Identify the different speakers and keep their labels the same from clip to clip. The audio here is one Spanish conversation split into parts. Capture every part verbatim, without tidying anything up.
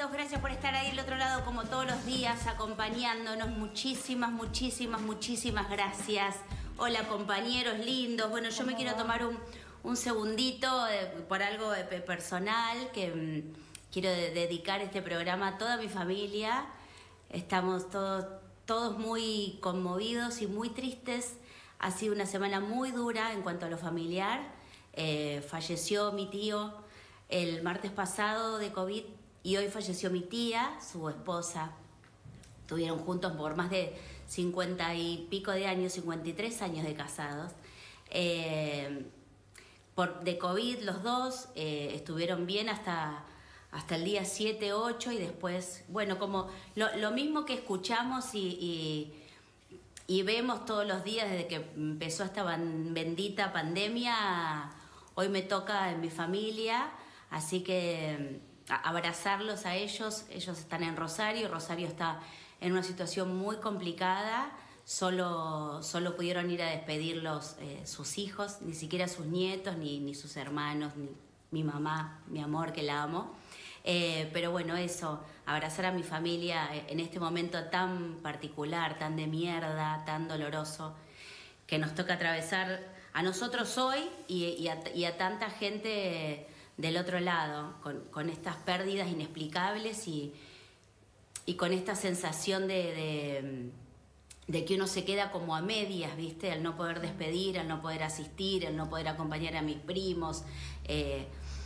Speaker 1: chicos, gracias por estar ahí del otro lado como todos los días, acompañándonos. Muchísimas, muchísimas, muchísimas gracias. Hola compañeros lindos. Bueno, yo me quiero tomar un, un segundito eh, por algo eh, personal, que mm, quiero de, dedicar este programa a toda mi familia. Estamos todos, todos muy conmovidos y muy tristes. Ha sido una semana muy dura en cuanto a lo familiar. Eh, falleció mi tío el martes pasado de COVID y hoy falleció mi tía, su esposa. Estuvieron juntos por más de cincuenta y pico de años, cincuenta y tres años de casados. Eh, por, de COVID los dos eh, estuvieron bien hasta, hasta el día siete, ocho y después, bueno, como lo, lo mismo que escuchamos y, y, y vemos todos los días desde que empezó esta bendita pandemia, hoy me toca en mi familia, así que abrazarlos a ellos. Ellos están en Rosario, Rosario está en una situación muy complicada, solo, solo pudieron ir a despedirlos eh, sus hijos, ni siquiera sus nietos, ni, ni sus hermanos, ni mi mamá, mi amor, que la amo. Eh, pero bueno, eso, abrazar a mi familia en este momento tan particular, tan de mierda, tan doloroso, que nos toca atravesar a nosotros hoy y, y, a, y a tanta gente del otro lado, con, con estas pérdidas inexplicables y, y con esta sensación de, de, de que uno se queda como a medias, ¿viste? Al no poder despedir, al no poder asistir, al no poder acompañar a mis primos. Eh,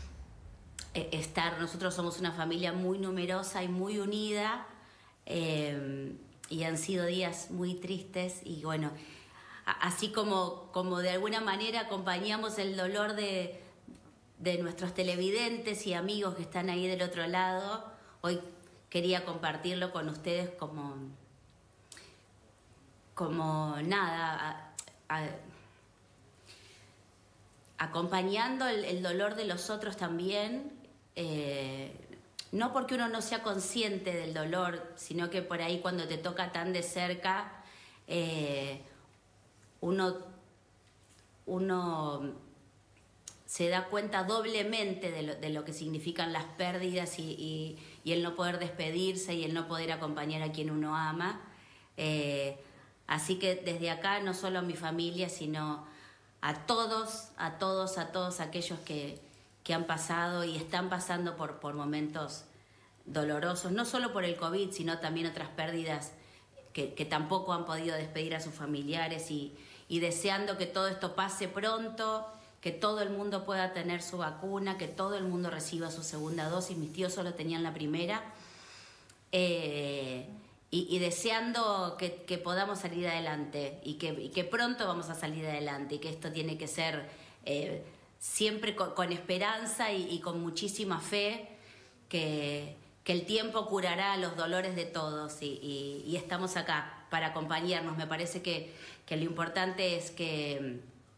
Speaker 1: estar, nosotros somos una familia muy numerosa y muy unida, eh, y han sido días muy tristes y bueno, así como, como de alguna manera acompañamos el dolor de de nuestros televidentes y amigos que están ahí del otro lado, hoy quería compartirlo con ustedes como, como nada, a, a, acompañando el, el dolor de los otros también, eh, no porque uno no sea consciente del dolor, sino que por ahí cuando te toca tan de cerca, eh, uno, uno se da cuenta doblemente de lo, de lo que significan las pérdidas y, y, y el no poder despedirse y el no poder acompañar a quien uno ama. Eh, así que desde acá, no solo a mi familia, sino a todos, a todos, a todos aquellos que, que han pasado y están pasando por, por momentos dolorosos, no solo por el COVID, sino también otras pérdidas que, que tampoco han podido despedir a sus familiares y, y deseando que todo esto pase pronto, que todo el mundo pueda tener su vacuna, que todo el mundo reciba su segunda dosis. Mis tíos solo tenían la primera. Eh, y, y deseando que, que podamos salir adelante y que, y que pronto vamos a salir adelante y que esto tiene que ser eh, siempre con, con esperanza y, y con muchísima fe, que, que el tiempo curará los dolores de todos y, y, y estamos acá para acompañarnos. Me parece que, que lo importante es que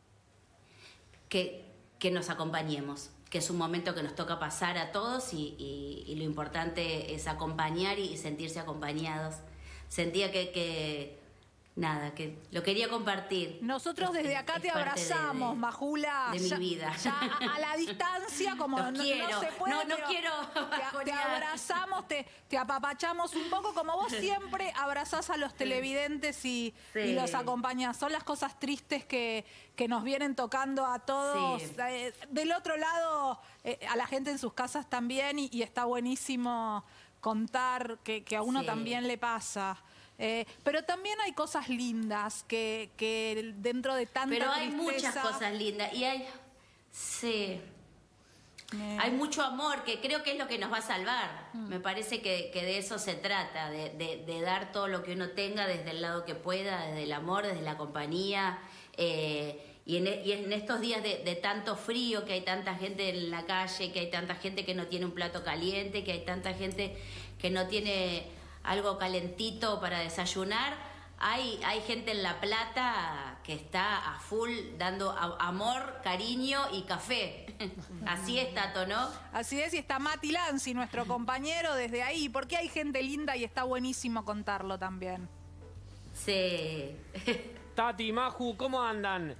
Speaker 1: Que, que nos acompañemos, que es un momento que nos toca pasar a todos y, y, y lo importante es acompañar y, y sentirse acompañados. Sentía que, que, nada, que lo quería compartir.
Speaker 2: Nosotros desde
Speaker 1: es,
Speaker 2: acá
Speaker 1: es
Speaker 2: te abrazamos,
Speaker 1: de, de,
Speaker 2: Majula.
Speaker 1: De
Speaker 2: ya,
Speaker 1: mi vida.
Speaker 2: Ya a, a la distancia, como no,
Speaker 1: quiero.
Speaker 2: no se puede.
Speaker 1: No, no quiero.
Speaker 2: Te, te abrazamos, te, te apapachamos un poco, como vos siempre abrazás a los televidentes y, sí. y los acompañás. Son las cosas tristes que, que nos vienen tocando a todos. Sí. Eh, del otro lado, eh, a la gente en sus casas también, y, y está buenísimo contar que, que a uno sí. también le pasa. Eh, pero también hay cosas lindas que, que dentro de tanta
Speaker 1: Pero hay
Speaker 2: tristeza...
Speaker 1: muchas cosas lindas y hay... Sí. Eh. Hay mucho amor, que creo que es lo que nos va a salvar. Mm. Me parece que, que de eso se trata, de, de, de dar todo lo que uno tenga desde el lado que pueda, desde el amor, desde la compañía. Eh, y, en, y en estos días de, de tanto frío, que hay tanta gente en la calle, que hay tanta gente que no tiene un plato caliente, que hay tanta gente que no tiene algo calentito para desayunar, hay, hay gente en La Plata que está a full dando a, amor, cariño y café. Así es, Tato, ¿no?
Speaker 2: Así es, y está Mati Lanzi, nuestro compañero, desde ahí, porque hay gente linda y está buenísimo contarlo también.
Speaker 1: Sí.
Speaker 3: Tati, Maju, ¿cómo andan?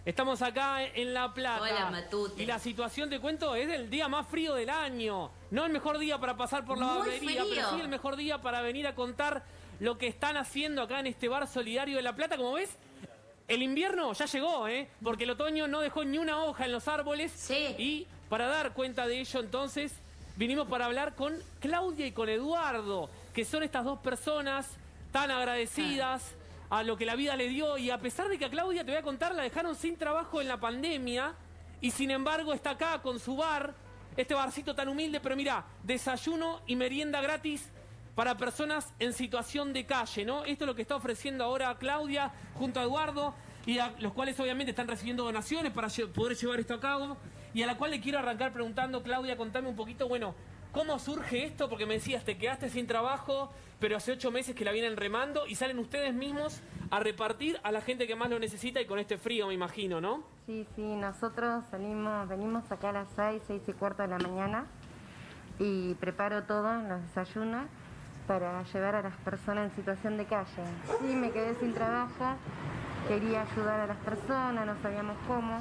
Speaker 3: Estamos acá en La Plata.
Speaker 1: Hola, Matute.
Speaker 3: Y la situación, te cuento, es el día más frío del año. No el mejor día para pasar por la
Speaker 1: Muy
Speaker 3: barbería,
Speaker 1: frío.
Speaker 3: pero sí el mejor día para venir a contar lo que están haciendo acá en este bar solidario de La Plata. Como ves, el invierno ya llegó, ¿eh? Porque el otoño no dejó ni una hoja en los árboles.
Speaker 1: Sí.
Speaker 3: Y para dar cuenta de ello, entonces, vinimos para hablar con Claudia y con Eduardo, que son estas dos personas tan agradecidas a lo que la vida le dio. Y a pesar de que a Claudia, te voy a contar, la dejaron sin trabajo en la pandemia, y sin embargo está acá con su bar, este barcito tan humilde, pero mira, desayuno y merienda gratis para personas en situación de calle, ¿no? Esto es lo que está ofreciendo ahora Claudia junto a Eduardo, y a los cuales obviamente están recibiendo donaciones para lle- poder llevar esto a cabo, y a la cual le quiero arrancar preguntando, Claudia, contame un poquito, bueno, ¿cómo surge esto? Porque me decías, te quedaste sin trabajo, pero hace ocho meses que la vienen remando, y salen ustedes mismos a repartir a la gente que más lo necesita, y con este frío, me imagino, ¿no?
Speaker 4: Sí, sí, nosotros salimos, venimos acá a las seis, seis y cuarto de la mañana y preparo todo, los desayunos, para llevar a las personas en situación de calle. Sí, me quedé sin trabajo, quería ayudar a las personas, no sabíamos cómo.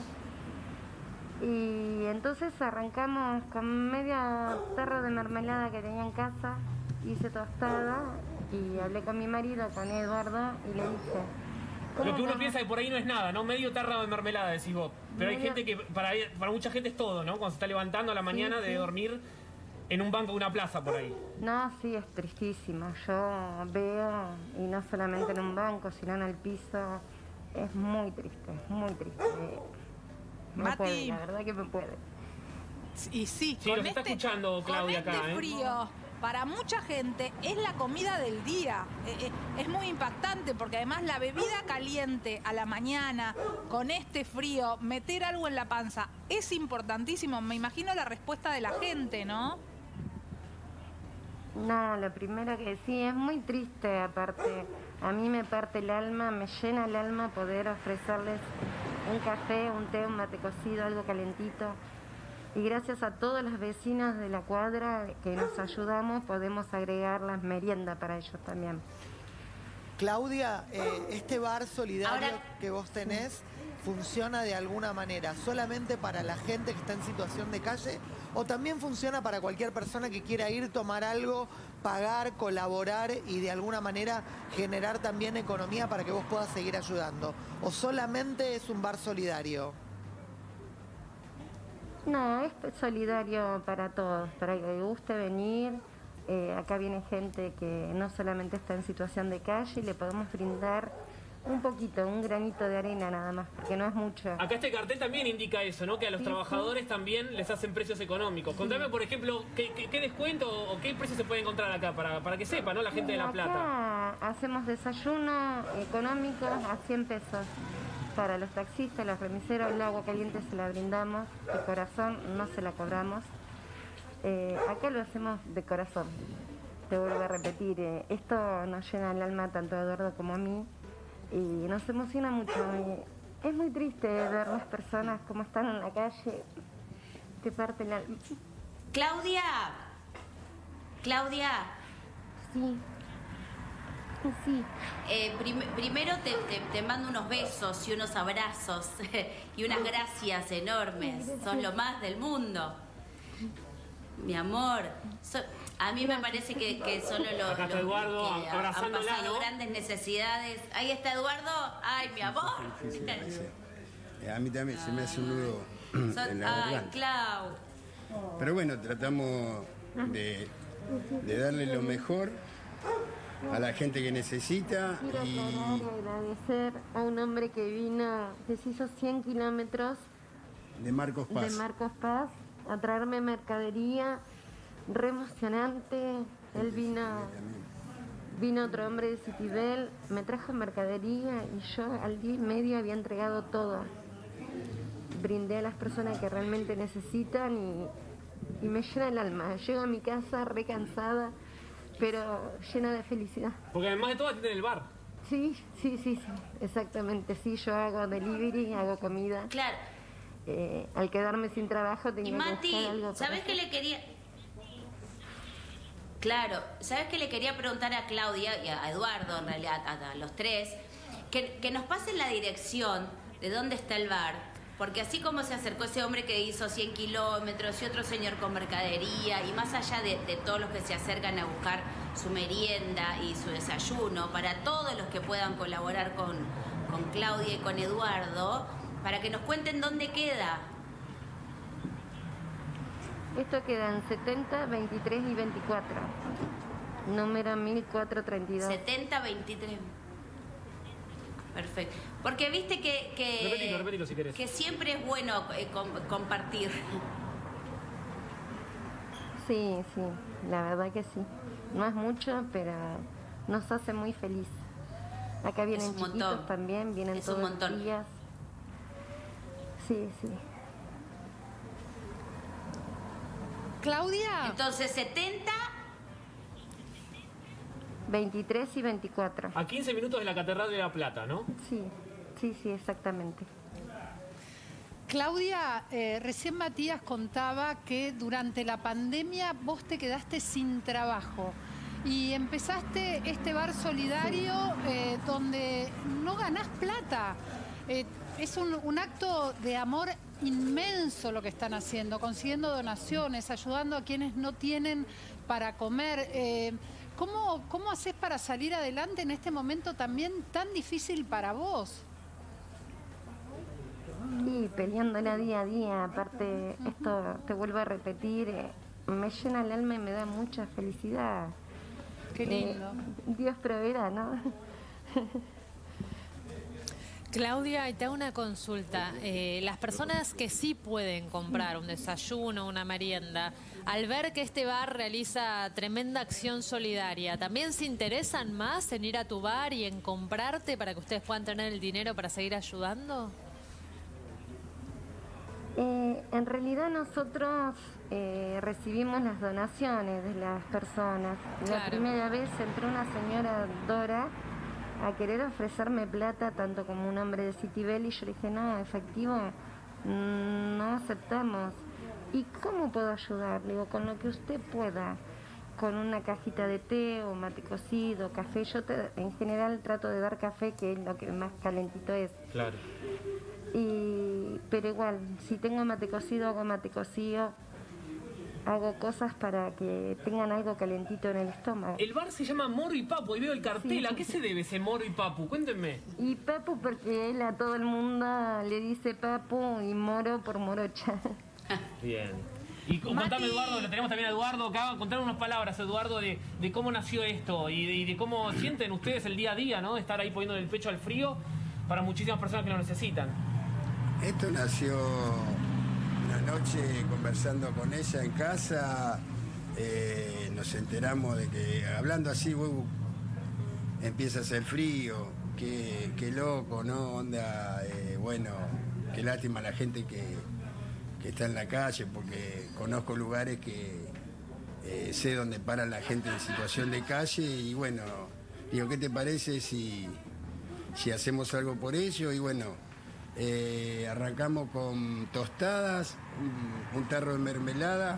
Speaker 4: Y entonces arrancamos con media tarro de mermelada que tenía en casa, hice tostada y hablé con mi marido, con Eduardo, y le dije... ¿cómo
Speaker 3: Lo que uno
Speaker 4: vamos?
Speaker 3: piensa que por ahí no es nada, ¿no? Medio tarro de mermelada, decís vos. Pero hay
Speaker 4: Medio-
Speaker 3: gente que, para, para mucha gente es todo, ¿no? Cuando se está levantando a la mañana
Speaker 4: sí.
Speaker 3: de dormir en un banco de una plaza por ahí.
Speaker 4: No, sí, es tristísimo. Yo veo, y no solamente en un banco, sino en el piso, es muy triste, es muy triste. Me
Speaker 2: Mati.
Speaker 4: puede, la verdad que me puede.
Speaker 2: Y sí,
Speaker 3: Sí,
Speaker 2: con
Speaker 3: los está
Speaker 2: este,
Speaker 3: escuchando Claudia
Speaker 2: con este
Speaker 3: acá, ¿eh?
Speaker 2: frío, para mucha gente es la comida del día. Eh, eh, es muy impactante porque además la bebida caliente a la mañana, con este frío, meter algo en la panza, es importantísimo. Me imagino la respuesta de la gente, ¿no?
Speaker 4: No, lo primero que sí, es muy triste aparte. A mí me parte el alma, me llena el alma poder ofrecerles un café, un té, un mate cocido, algo calentito. Y gracias a todos los vecinos de la cuadra que nos ayudamos, podemos agregar las meriendas para ellos también.
Speaker 5: Claudia, eh, este bar solidario
Speaker 1: Ahora-
Speaker 5: que vos tenés funciona de alguna manera solamente para la gente que está en situación de calle o también funciona para cualquier persona que quiera ir, tomar algo, pagar, colaborar y de alguna manera generar también economía para que vos puedas seguir ayudando. ¿O solamente es un bar solidario?
Speaker 4: No, es solidario para todos, para que guste venir. Eh, acá viene gente que no solamente está en situación de calle y le podemos brindar un poquito, un granito de arena nada más, porque no es mucho.
Speaker 3: Acá este cartel también indica eso, ¿no? Que a los
Speaker 4: Sí,
Speaker 3: trabajadores también les hacen precios económicos. Contame, por ejemplo, ¿qué, qué, qué descuento o qué precio se puede encontrar acá? Para, para que sepa, ¿no? La gente de La Plata.
Speaker 4: Acá hacemos desayuno económico a cien pesos. Para los taxistas, los remiseros, el agua caliente se la brindamos de corazón, no se la cobramos. Eh, acá lo hacemos de corazón. Te vuelvo a repetir, eh, esto nos llena el alma tanto a Eduardo como a mí y nos emociona mucho. Y es muy triste ver las personas como están en la calle, te parte el alma.
Speaker 1: Claudia. Claudia.
Speaker 4: Sí, sí.
Speaker 1: Eh, prim- primero te, te- te mando unos besos y unos abrazos y unas gracias enormes. Sos lo más del mundo. Mi amor. So- a mí me parece que, que solo los,
Speaker 3: Acá está
Speaker 1: los
Speaker 3: Eduardo,
Speaker 1: que ha- han
Speaker 3: abrazándola,
Speaker 1: pasado
Speaker 3: ¿no?
Speaker 1: grandes necesidades. Ahí está Eduardo. Ay, mi amor.
Speaker 6: Sí, sí, gracias. Eh, A mí también se me hace un nudo
Speaker 1: Son-
Speaker 6: en la
Speaker 1: ay,
Speaker 6: garganta.
Speaker 1: Clau.
Speaker 6: Pero bueno, tratamos de, de darle lo mejor a la gente que necesita
Speaker 4: Quiero
Speaker 6: y
Speaker 4: aclarar y agradecer a un hombre que vino, que se hizo cien kilómetros
Speaker 6: de Marcos Paz.
Speaker 4: de Marcos Paz a traerme mercadería, re emocionante. Él vino, vino otro hombre de Citibel, me trajo mercadería y yo al día y medio había entregado todo. Brindé a las personas que realmente necesitan y, y me llena el alma. Llego a mi casa re cansada, pero llena de felicidad.
Speaker 3: Porque además de todo atienden el bar.
Speaker 4: Sí, sí, sí, sí, exactamente. Sí, yo hago delivery, hago comida.
Speaker 1: Claro.
Speaker 4: Eh, al quedarme sin trabajo tenía
Speaker 1: Y
Speaker 4: que
Speaker 1: Mati,
Speaker 4: buscar algo para
Speaker 1: ¿sabes qué
Speaker 4: hacer.
Speaker 1: le quería? Claro, ¿sabes qué le quería preguntar a Claudia y a Eduardo, en realidad, a, a los tres? Que, que nos pasen la dirección de dónde está el bar. Porque así como se acercó ese hombre que hizo cien kilómetros y otro señor con mercadería, y más allá de, de todos los que se acercan a buscar su merienda y su desayuno, para todos los que puedan colaborar con, con Claudia y con Eduardo, para que nos cuenten dónde queda.
Speaker 4: Esto queda en setenta, veintitrés y veinticuatro. Número mil cuatrocientos treinta y dos.
Speaker 1: setenta, veintitrés. Perfecto. Porque viste que, que,
Speaker 3: repetilo, repetilo si querés.
Speaker 1: que siempre es bueno eh, com, compartir.
Speaker 4: Sí, sí, la verdad que sí. No es mucho, pero nos hace muy feliz. Acá vienen
Speaker 1: Es un
Speaker 4: chiquitos
Speaker 1: montón.
Speaker 4: también, vienen
Speaker 1: Es un
Speaker 4: todos
Speaker 1: montón.
Speaker 4: los días. Sí, sí.
Speaker 2: Claudia,
Speaker 1: Entonces, setenta,
Speaker 4: veintitrés y veinticuatro.
Speaker 3: A quince minutos de la Catedral de La Plata, ¿no?
Speaker 4: Sí, sí, sí, exactamente.
Speaker 2: Claudia, eh, recién Matías contaba que durante la pandemia vos te quedaste sin trabajo y empezaste este bar solidario eh, donde no ganás plata. Eh, es un, un acto de amor inmenso lo que están haciendo, consiguiendo donaciones, ayudando a quienes no tienen para comer. Eh, ¿cómo, ¿Cómo haces para salir adelante en este momento también tan difícil para vos?
Speaker 4: Y peleándola día a día, aparte, esto te vuelvo a repetir, eh, me llena el alma y me da mucha felicidad.
Speaker 2: Qué lindo.
Speaker 4: Eh, Dios proveerá, ¿no?
Speaker 7: Claudia, y te hago una consulta. Eh, las personas que sí pueden comprar un desayuno, una merienda, al ver que este bar realiza tremenda acción solidaria, ¿también se interesan más en ir a tu bar y en comprarte para que ustedes puedan tener el dinero para seguir ayudando?
Speaker 4: Eh, en realidad nosotros eh, recibimos las donaciones de las personas. La
Speaker 7: Claro.
Speaker 4: primera vez entró una señora Dora a querer ofrecerme plata tanto como un hombre de Citibel y yo le dije, no, efectivo, mm, no aceptamos. ¿Y cómo puedo ayudar? Le digo, con lo que usted pueda, con una cajita de té o mate cocido, café. Yo te- en general trato de dar café, que es lo que más calentito es.
Speaker 3: Claro.
Speaker 4: Y, pero igual, si tengo mate cocido, hago mate cocido, hago cosas para que tengan algo calentito en el estómago.
Speaker 3: El bar se llama Moro y Papu y veo el cartel. ¿A qué se debe ese Moro y Papu? Cuéntenme.
Speaker 4: Y Papu porque él a todo el mundo le dice Papu y Moro por morocha.
Speaker 3: Bien. Y cu-
Speaker 2: Mati.
Speaker 3: contame, Eduardo, lo tenemos también a Eduardo acá. Contame unas palabras, Eduardo, de, de cómo nació esto y de, y de cómo sienten ustedes el día a día, ¿no? Estar ahí poniendo el pecho al frío para muchísimas personas que lo necesitan.
Speaker 6: Esto nació una noche conversando con ella en casa, eh, nos enteramos de que, hablando así, uh, empieza a hacer frío, qué, qué loco, ¿no? Onda, eh, bueno, qué lástima la gente que, que está en la calle, porque conozco lugares que eh, sé dónde para la gente en situación de calle y bueno, digo, ¿qué te parece si, si hacemos algo por ello? Y bueno, Eh, arrancamos con tostadas, un, un tarro de mermelada,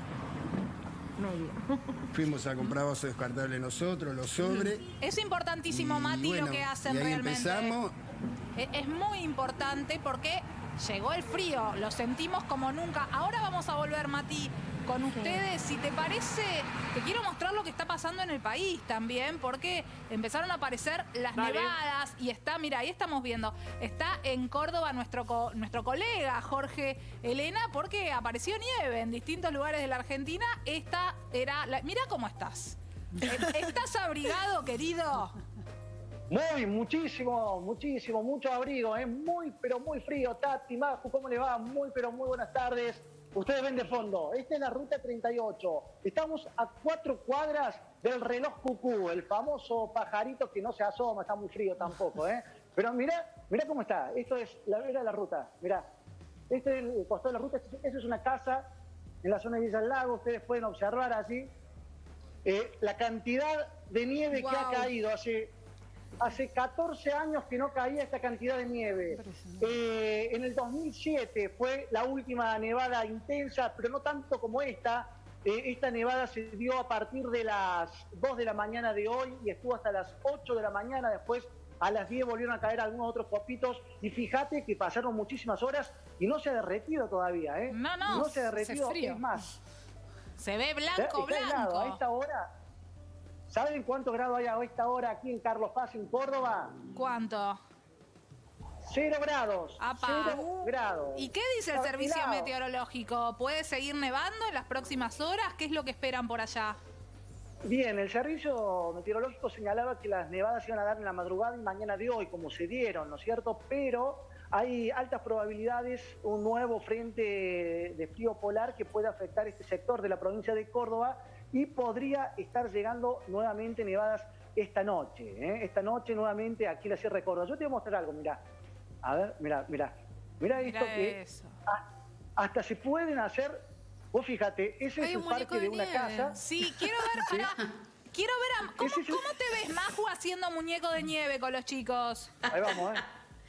Speaker 4: Medio.
Speaker 6: fuimos a comprar vasos descartables nosotros, los sobres.
Speaker 2: Es importantísimo,
Speaker 6: y
Speaker 2: Mati,
Speaker 6: bueno,
Speaker 2: lo que hacen
Speaker 6: y ahí
Speaker 2: realmente.
Speaker 6: empezamos.
Speaker 2: Es, es muy importante porque llegó el frío, lo sentimos como nunca. Ahora vamos a volver, Mati, con ustedes. Si te parece, te quiero mostrar lo que está pasando en el país también, porque empezaron a aparecer las
Speaker 3: Dale.
Speaker 2: nevadas y está, mira, ahí estamos viendo, está en Córdoba nuestro, co- nuestro colega Jorge Elena, porque apareció nieve en distintos lugares de la Argentina. Esta era, la, mira cómo estás. ¿Estás abrigado, querido?
Speaker 8: Muy, muchísimo, muchísimo, mucho abrigo, ¿eh? Muy, pero muy frío. Tati, Maju, ¿cómo le va? Muy, pero muy buenas tardes. Ustedes ven de fondo, esta es la ruta treinta y ocho. Estamos a cuatro cuadras del reloj cucú, el famoso pajarito que no se asoma, está muy frío tampoco, ¿eh? Pero mirá, mirá cómo está. Esto es la vera de la ruta, mirá. Este es el costado de la ruta, eso es una casa en la zona de Villa del Lago, ustedes pueden observar así. Eh, la cantidad de nieve que ha
Speaker 2: Wow.
Speaker 8: caído hace... Hace catorce años que no caía esta cantidad de nieve. Eh, en el dos mil siete fue la última nevada intensa, pero no tanto como esta. Eh, esta nevada se dio a partir de las dos de la mañana de hoy y estuvo hasta las ocho de la mañana. Después a las diez volvieron a caer algunos otros copitos, y fíjate que pasaron muchísimas horas y no se ha derretido todavía, ¿eh?
Speaker 2: No, no,
Speaker 8: no se ha derretido,
Speaker 2: hace frío.
Speaker 8: es más.
Speaker 2: Se ve blanco,
Speaker 8: Está
Speaker 2: blanco.
Speaker 8: helado. A esta hora, ¿saben cuántos grados hay a esta hora aquí en Carlos Paz, en Córdoba?
Speaker 2: ¿Cuánto?
Speaker 8: Cero grados.
Speaker 2: Apa.
Speaker 8: Cero grados.
Speaker 2: ¿Y qué dice el
Speaker 8: Está
Speaker 2: servicio
Speaker 8: helado.
Speaker 2: meteorológico? ¿Puede seguir nevando en las próximas horas? ¿Qué es lo que esperan por allá?
Speaker 8: Bien, el servicio meteorológico señalaba que las nevadas se iban a dar en la madrugada y mañana de hoy, como se dieron, ¿no es cierto? Pero hay altas probabilidades, un nuevo frente de frío polar que puede afectar este sector de la provincia de Córdoba y podría estar llegando nuevamente nevadas esta noche, ¿eh? Esta noche nuevamente aquí en la Sierra de Córdoba. Yo te voy a mostrar algo, mirá. A ver, mirá, mirá. Mirá esto
Speaker 2: Mirá
Speaker 8: que
Speaker 2: eso.
Speaker 8: ah, hasta se pueden hacer, vos fíjate, ese
Speaker 7: Hay
Speaker 8: es
Speaker 7: un
Speaker 8: el parque
Speaker 7: muñeco
Speaker 8: de,
Speaker 7: de
Speaker 8: una
Speaker 7: nieve.
Speaker 8: casa.
Speaker 2: Sí, quiero ver, pará. Quiero ver, a- ¿cómo,
Speaker 8: Ese es el-
Speaker 2: ¿cómo te ves, Maju, haciendo muñeco de nieve con los chicos?
Speaker 8: Ahí vamos, ¿eh?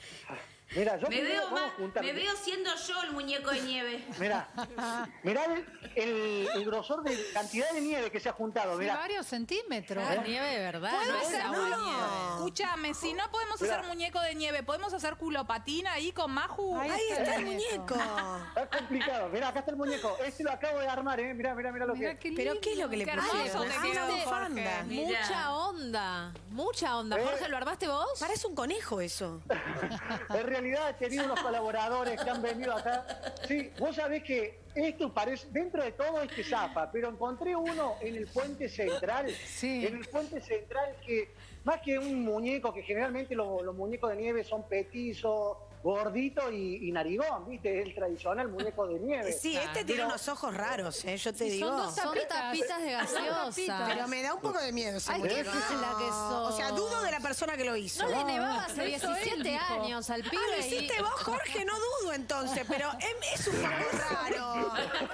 Speaker 8: Mira, yo
Speaker 1: Me
Speaker 8: primero
Speaker 1: veo,
Speaker 8: vamos
Speaker 1: más,
Speaker 8: a juntar.
Speaker 1: me veo siendo yo el muñeco de nieve.
Speaker 8: Mirá, mirá el, el, el grosor de cantidad de nieve que se ha juntado,
Speaker 9: Sí,
Speaker 8: mirá.
Speaker 9: varios centímetros.
Speaker 7: Ah, nieve de verdad,
Speaker 2: ¿Puedo
Speaker 7: no es
Speaker 2: hacer
Speaker 7: agua
Speaker 2: culo?
Speaker 7: nieve.
Speaker 2: Escúchame, si no podemos
Speaker 8: Mirá.
Speaker 2: hacer muñeco de nieve, ¿podemos hacer culopatina ahí con Maju?
Speaker 9: Ahí
Speaker 10: Ahí
Speaker 9: está
Speaker 10: está el
Speaker 9: el
Speaker 10: muñeco.
Speaker 8: Está complicado. Mirá, acá está el muñeco. Este lo acabo de armar, ¿eh? Mirá, mirá, mirá lo
Speaker 9: Mirá
Speaker 8: que...
Speaker 9: qué
Speaker 10: Pero
Speaker 9: lindo.
Speaker 10: ¿qué es lo que le
Speaker 2: Qué
Speaker 10: pusieron?
Speaker 2: hermoso te
Speaker 10: Ah,
Speaker 2: quedó,
Speaker 10: una
Speaker 2: Jorge.
Speaker 10: bufanda.
Speaker 1: Mirá.
Speaker 7: Mucha onda, mucha onda.
Speaker 8: ¿Eh?
Speaker 7: Jorge, ¿lo armaste vos?
Speaker 10: Parece un conejo eso.
Speaker 8: En realidad he tenido unos colaboradores que han venido acá. Sí, vos sabés que esto parece, dentro de todo este zapa, pero encontré uno en el puente central.
Speaker 9: Sí.
Speaker 8: En el puente central que, más que un muñeco, que generalmente lo- los muñecos de nieve son petizos, gorditos y, y narigón, ¿viste? Es el tradicional muñeco de nieve.
Speaker 10: Sí, este tiene
Speaker 8: Pero-
Speaker 10: unos ojos raros, ¿eh? Yo te
Speaker 9: Sí,
Speaker 10: digo.
Speaker 9: son dos
Speaker 7: Son
Speaker 9: tapitas.
Speaker 7: tapitas de gaseosa.
Speaker 10: Pero me da un poco de miedo ese
Speaker 7: Ay, qué
Speaker 10: muñeco.
Speaker 7: mala que sos.
Speaker 10: O sea, dudo de la persona que lo hizo.
Speaker 7: No le nevaba hace
Speaker 9: Lo hizo él,
Speaker 7: diecisiete
Speaker 9: dijo.
Speaker 7: años al
Speaker 10: Ah,
Speaker 7: pibe.
Speaker 10: lo
Speaker 7: y-
Speaker 10: hiciste vos, Jorge, no dudo entonces, pero es, es un poco raro.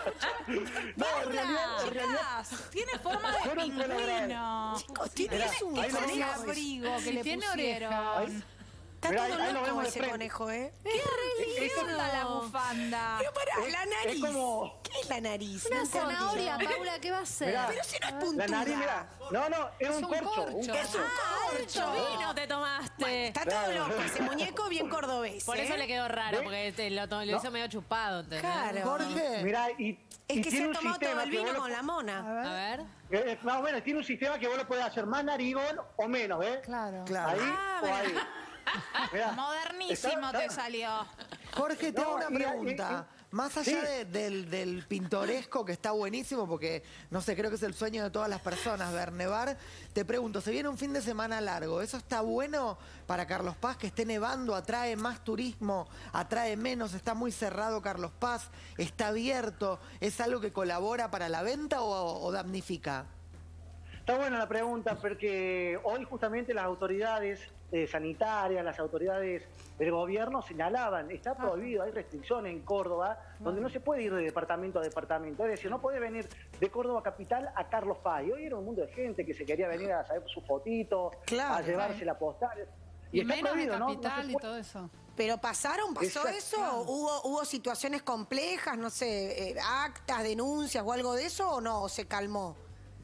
Speaker 8: No, en realidad, en realidad,
Speaker 2: Chicas, tiene forma de
Speaker 8: Fueron
Speaker 2: pingüino.
Speaker 10: Chicos, tiene
Speaker 8: Mirá,
Speaker 10: es un
Speaker 8: ahí lo
Speaker 2: Ese
Speaker 8: vemos.
Speaker 2: abrigo que
Speaker 9: Sí,
Speaker 2: le
Speaker 9: tiene
Speaker 2: pusieron.
Speaker 9: orejas.
Speaker 8: ahí-
Speaker 10: Está
Speaker 8: mirá,
Speaker 10: todo
Speaker 8: ahí- ahí lo
Speaker 10: loco
Speaker 8: vemos de
Speaker 10: ese
Speaker 8: frente.
Speaker 10: conejo, ¿eh?
Speaker 2: ¿Qué
Speaker 8: Eso-
Speaker 2: onda la bufanda?
Speaker 10: Pero pará, la
Speaker 8: es
Speaker 10: nariz.
Speaker 8: como-
Speaker 10: ¿Qué es la nariz?
Speaker 7: Una
Speaker 10: No entendí.
Speaker 7: zanahoria, Paula, ¿qué va a hacer?
Speaker 8: Mirá.
Speaker 10: Pero si no es
Speaker 8: La
Speaker 10: puntuda.
Speaker 8: nariz, mirá. No, no, es un
Speaker 9: un
Speaker 8: corcho. Un
Speaker 9: corcho.
Speaker 8: corcho.
Speaker 10: Ah,
Speaker 7: Mucho vino te tomaste.
Speaker 10: Está todo loco, ese muñeco bien cordobés.
Speaker 7: Por
Speaker 10: ¿eh?
Speaker 7: eso le quedó raro,
Speaker 8: ¿Ves?
Speaker 7: porque te lo, to- lo hizo medio chupado, ¿entendés?
Speaker 10: Claro.
Speaker 5: Jorge,
Speaker 8: Mirá, y,
Speaker 10: Es
Speaker 8: y
Speaker 10: que se
Speaker 8: tiene
Speaker 10: ha
Speaker 8: un
Speaker 10: tomado todo
Speaker 8: sistema
Speaker 10: el
Speaker 8: que vos
Speaker 10: vino
Speaker 8: lo-
Speaker 10: con la mona.
Speaker 7: A ver.
Speaker 8: Eh, más o menos, tiene un sistema que vos lo podés hacer más narigón o menos, ¿ves?
Speaker 9: Claro.
Speaker 5: claro.
Speaker 8: Ahí
Speaker 10: Ah,
Speaker 8: o
Speaker 10: mirá.
Speaker 8: ahí. Mirá.
Speaker 2: Modernísimo
Speaker 8: Está-
Speaker 2: te
Speaker 8: está-
Speaker 2: salió.
Speaker 5: Jorge, te hago
Speaker 8: No,
Speaker 5: una
Speaker 8: y- y-
Speaker 5: pregunta.
Speaker 8: y-
Speaker 5: Más allá
Speaker 8: sí.
Speaker 5: de- del, del pintoresco, que está buenísimo, porque, no sé, creo que es el sueño de todas las personas ver nevar, te pregunto, se viene un fin de semana largo, ¿eso está bueno para Carlos Paz, que esté nevando, atrae más turismo, atrae menos, está muy cerrado Carlos Paz, está abierto, es algo que colabora para la venta o, o damnifica?
Speaker 8: Está buena la pregunta porque hoy justamente las autoridades eh, sanitarias, las autoridades del gobierno señalaban, está prohibido, hay restricciones en Córdoba, donde no se puede ir de departamento a departamento, es decir, no puede venir de Córdoba capital a Carlos Paz. Y hoy era un mundo de gente que se quería venir a saber su fotito,
Speaker 10: Claro.
Speaker 8: a llevarse la postal.
Speaker 9: Y
Speaker 8: está
Speaker 9: menos de
Speaker 8: prohibido, ¿no? No se
Speaker 9: capital y
Speaker 8: puede-
Speaker 9: todo eso.
Speaker 10: Pero pasaron, pasó
Speaker 8: Exacto.
Speaker 10: eso, hubo hubo situaciones complejas, no sé, eh, actas, denuncias o algo de eso o no, o se calmó.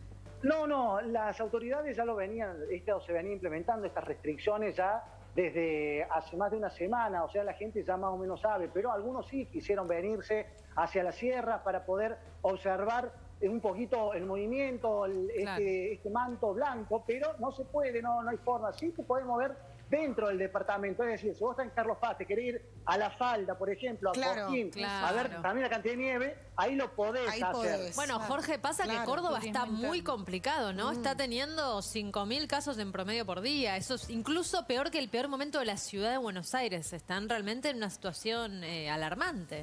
Speaker 8: No, no, las autoridades ya lo venían, esto se venía implementando, estas restricciones ya desde hace más de una semana, o sea, la gente ya más o menos sabe, pero algunos sí quisieron venirse hacia la sierra para poder observar un poquito el movimiento, el-
Speaker 9: Claro.
Speaker 8: este, este manto blanco, pero no se puede, no, no hay forma, sí te podés mover dentro del departamento, es decir, si vos estás en Carlos Paz, te querés ir a La Falda, por ejemplo, a
Speaker 10: Claro,
Speaker 8: Cosquín,
Speaker 7: claro.
Speaker 8: a ver también la cantidad de nieve, ahí lo podés
Speaker 10: Ahí
Speaker 8: hacer.
Speaker 10: podés.
Speaker 7: Bueno,
Speaker 10: Claro.
Speaker 7: Jorge, pasa que
Speaker 10: Claro,
Speaker 7: Córdoba
Speaker 9: turismo
Speaker 7: está muy
Speaker 9: interno.
Speaker 7: complicado, ¿no? Está teniendo cinco mil casos en promedio por día. Eso es incluso peor que el peor momento de la ciudad de Buenos Aires. Están realmente en una situación eh, alarmante.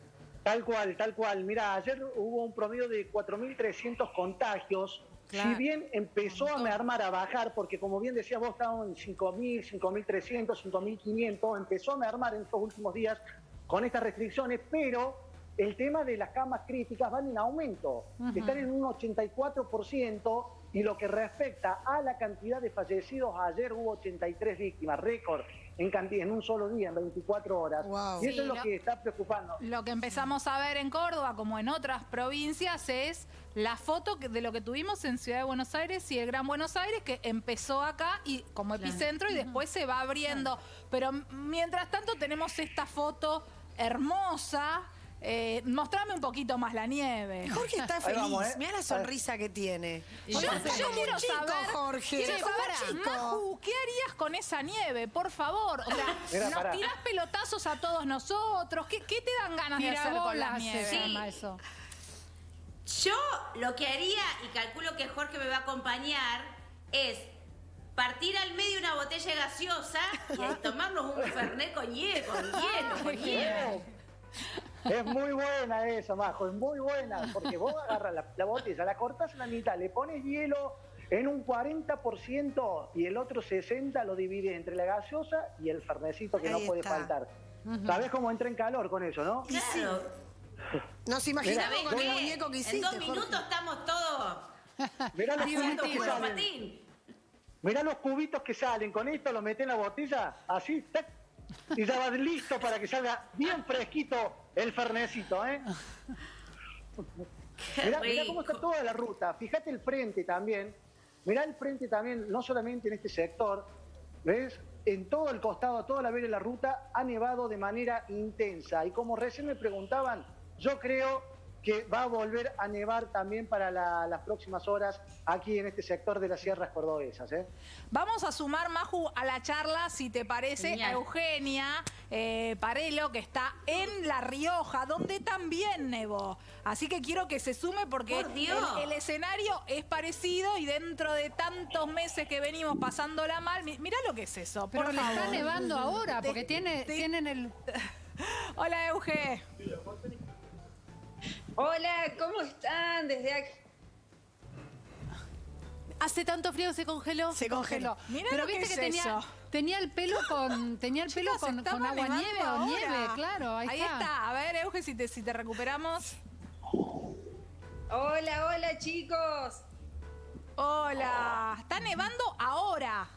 Speaker 8: Tal cual, tal cual. Mira, ayer hubo un promedio de cuatro mil trescientos contagios.
Speaker 7: Claro.
Speaker 8: Si bien empezó a mermar, a bajar, porque como bien decías vos, estábamos en cinco mil, cinco mil trescientos, cinco mil quinientos, empezó a mermar en estos últimos días con estas restricciones, pero el tema de las camas críticas van en aumento. Están en un ochenta y cuatro por ciento Y lo que respecta a la cantidad de fallecidos, ayer hubo ochenta y tres víctimas, récord en, en un solo día, en veinticuatro horas.
Speaker 10: Wow.
Speaker 8: Y eso
Speaker 2: Sí,
Speaker 8: es lo
Speaker 2: lo-
Speaker 8: que está preocupando.
Speaker 2: Lo que empezamos a ver en Córdoba, como en otras provincias, es la foto que- de lo que tuvimos en Ciudad de Buenos Aires y el Gran Buenos Aires, que empezó acá y como epicentro y después se va abriendo. Pero m- mientras tanto tenemos esta foto hermosa. Eh, mostrame un poquito más la nieve.
Speaker 10: Jorge está
Speaker 8: Ahí
Speaker 10: feliz.
Speaker 8: vamos, ¿eh?
Speaker 10: Mirá la sonrisa que tiene.
Speaker 7: Y
Speaker 2: Yo,
Speaker 7: yo
Speaker 2: yo
Speaker 7: sé.
Speaker 2: quiero
Speaker 10: Chico,
Speaker 2: saber,
Speaker 10: Jorge.
Speaker 2: quiero
Speaker 10: Che,
Speaker 2: saber,
Speaker 10: pará, chico.
Speaker 2: Maju, ¿qué harías con esa nieve? Por favor. O sea,
Speaker 8: Mira,
Speaker 2: nos
Speaker 8: pará.
Speaker 2: tirás pelotazos a todos nosotros. ¿Qué, qué te dan ganas de hacer con la
Speaker 7: Tirabolas
Speaker 2: nieve?
Speaker 7: se llama eso.
Speaker 1: Yo lo que haría, y calculo que Jorge me va a acompañar, es partir al medio una botella gaseosa y tomarnos un fernet con hielo, con hielo, con hielo.
Speaker 8: Es muy buena esa, Majo, es muy buena, porque vos agarras la, la botella, la cortás en la mitad, le pones hielo en un cuarenta por ciento y el otro sesenta por ciento lo divide entre la gaseosa y el fernecito que
Speaker 10: Ahí
Speaker 8: no puede
Speaker 10: está.
Speaker 8: faltar. ¿Sabés cómo entra en calor con eso, no?
Speaker 1: Claro.
Speaker 10: Nos imaginamos
Speaker 1: ¿Sabés
Speaker 10: con el
Speaker 1: qué?
Speaker 10: muñeco que hiciste,
Speaker 1: En dos
Speaker 10: Jorge.
Speaker 1: minutos estamos todos
Speaker 8: Mirá los
Speaker 1: haciendo
Speaker 8: cubitos que
Speaker 1: culo
Speaker 8: salen.
Speaker 1: patín.
Speaker 8: Mirá los cubitos que salen, con esto lo metés en la botella, así, tac, y ya vas listo para que salga bien fresquito el fernecito, ¿eh? Mirá, mirá cómo está toda la ruta, fíjate el frente también, mirá el frente también, no solamente en este sector, ¿ves? En todo el costado, toda la vera de la ruta ha nevado de manera intensa y como recién me preguntaban, yo creo que va a volver a nevar también para la- las próximas horas aquí en este sector de las sierras cordobesas, ¿eh?
Speaker 2: Vamos a sumar, Maju, a la charla, si te parece,
Speaker 1: Genial.
Speaker 2: a Eugenia eh, Parelo, que está en La Rioja, donde también nevó. Así que quiero que se sume porque
Speaker 1: Por Dios.
Speaker 2: el, el escenario es parecido y dentro de tantos meses que venimos pasándola mal, mi- mirá lo que es eso,
Speaker 9: Pero
Speaker 2: por
Speaker 9: le está
Speaker 2: favor.
Speaker 9: nevando ahora, porque
Speaker 2: Te-
Speaker 9: tiene,
Speaker 2: te-
Speaker 9: tienen el...
Speaker 2: Hola, Euge.
Speaker 11: Hola, ¿cómo están? Desde acá.
Speaker 7: Hace tanto frío, se congeló.
Speaker 10: Se congeló.
Speaker 2: Mirá
Speaker 9: Pero
Speaker 2: lo que
Speaker 9: viste
Speaker 2: es
Speaker 9: que tenía,
Speaker 2: eso.
Speaker 9: tenía el pelo con tenía el pelo
Speaker 2: Chicos,
Speaker 9: con,
Speaker 2: estamos
Speaker 9: con agua
Speaker 2: nevando
Speaker 9: nieve o
Speaker 2: ahora.
Speaker 9: nieve, claro, ahí,
Speaker 2: Ahí está. A ver, Euge, si te, si te recuperamos.
Speaker 11: Hola, hola chicos.
Speaker 2: Hola. Está nevando ahora.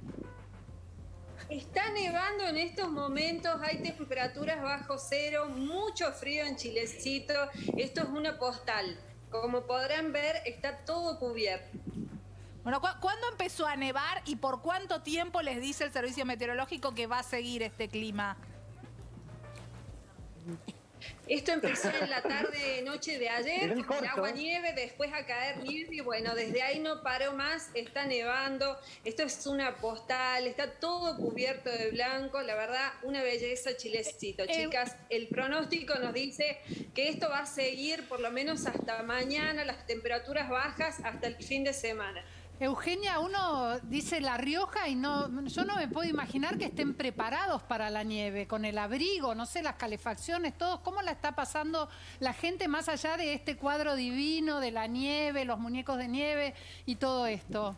Speaker 11: Está nevando en estos momentos, hay temperaturas bajo cero, mucho frío en Chilecito. Esto es una postal. Como podrán ver, está todo cubierto.
Speaker 2: Bueno, ¿cu- ¿cuándo empezó a nevar y por cuánto tiempo les dice el servicio meteorológico que va a seguir este clima?
Speaker 11: Esto empezó en la tarde, noche de ayer,
Speaker 8: Era el
Speaker 11: con el
Speaker 8: corto.
Speaker 11: agua nieve, después a caer nieve y bueno, desde ahí no paró más, está nevando, esto es una postal, está todo cubierto de blanco, la verdad, una belleza Chilecito, chicas. El pronóstico nos dice que esto va a seguir por lo menos hasta mañana, las temperaturas bajas hasta el fin de semana.
Speaker 9: Eugenia, uno dice La Rioja y no, yo no me puedo imaginar que estén preparados para la nieve, con el abrigo, no sé, las calefacciones, todos. ¿Cómo la está pasando la gente más allá de este cuadro divino de la nieve, los muñecos de nieve y todo esto?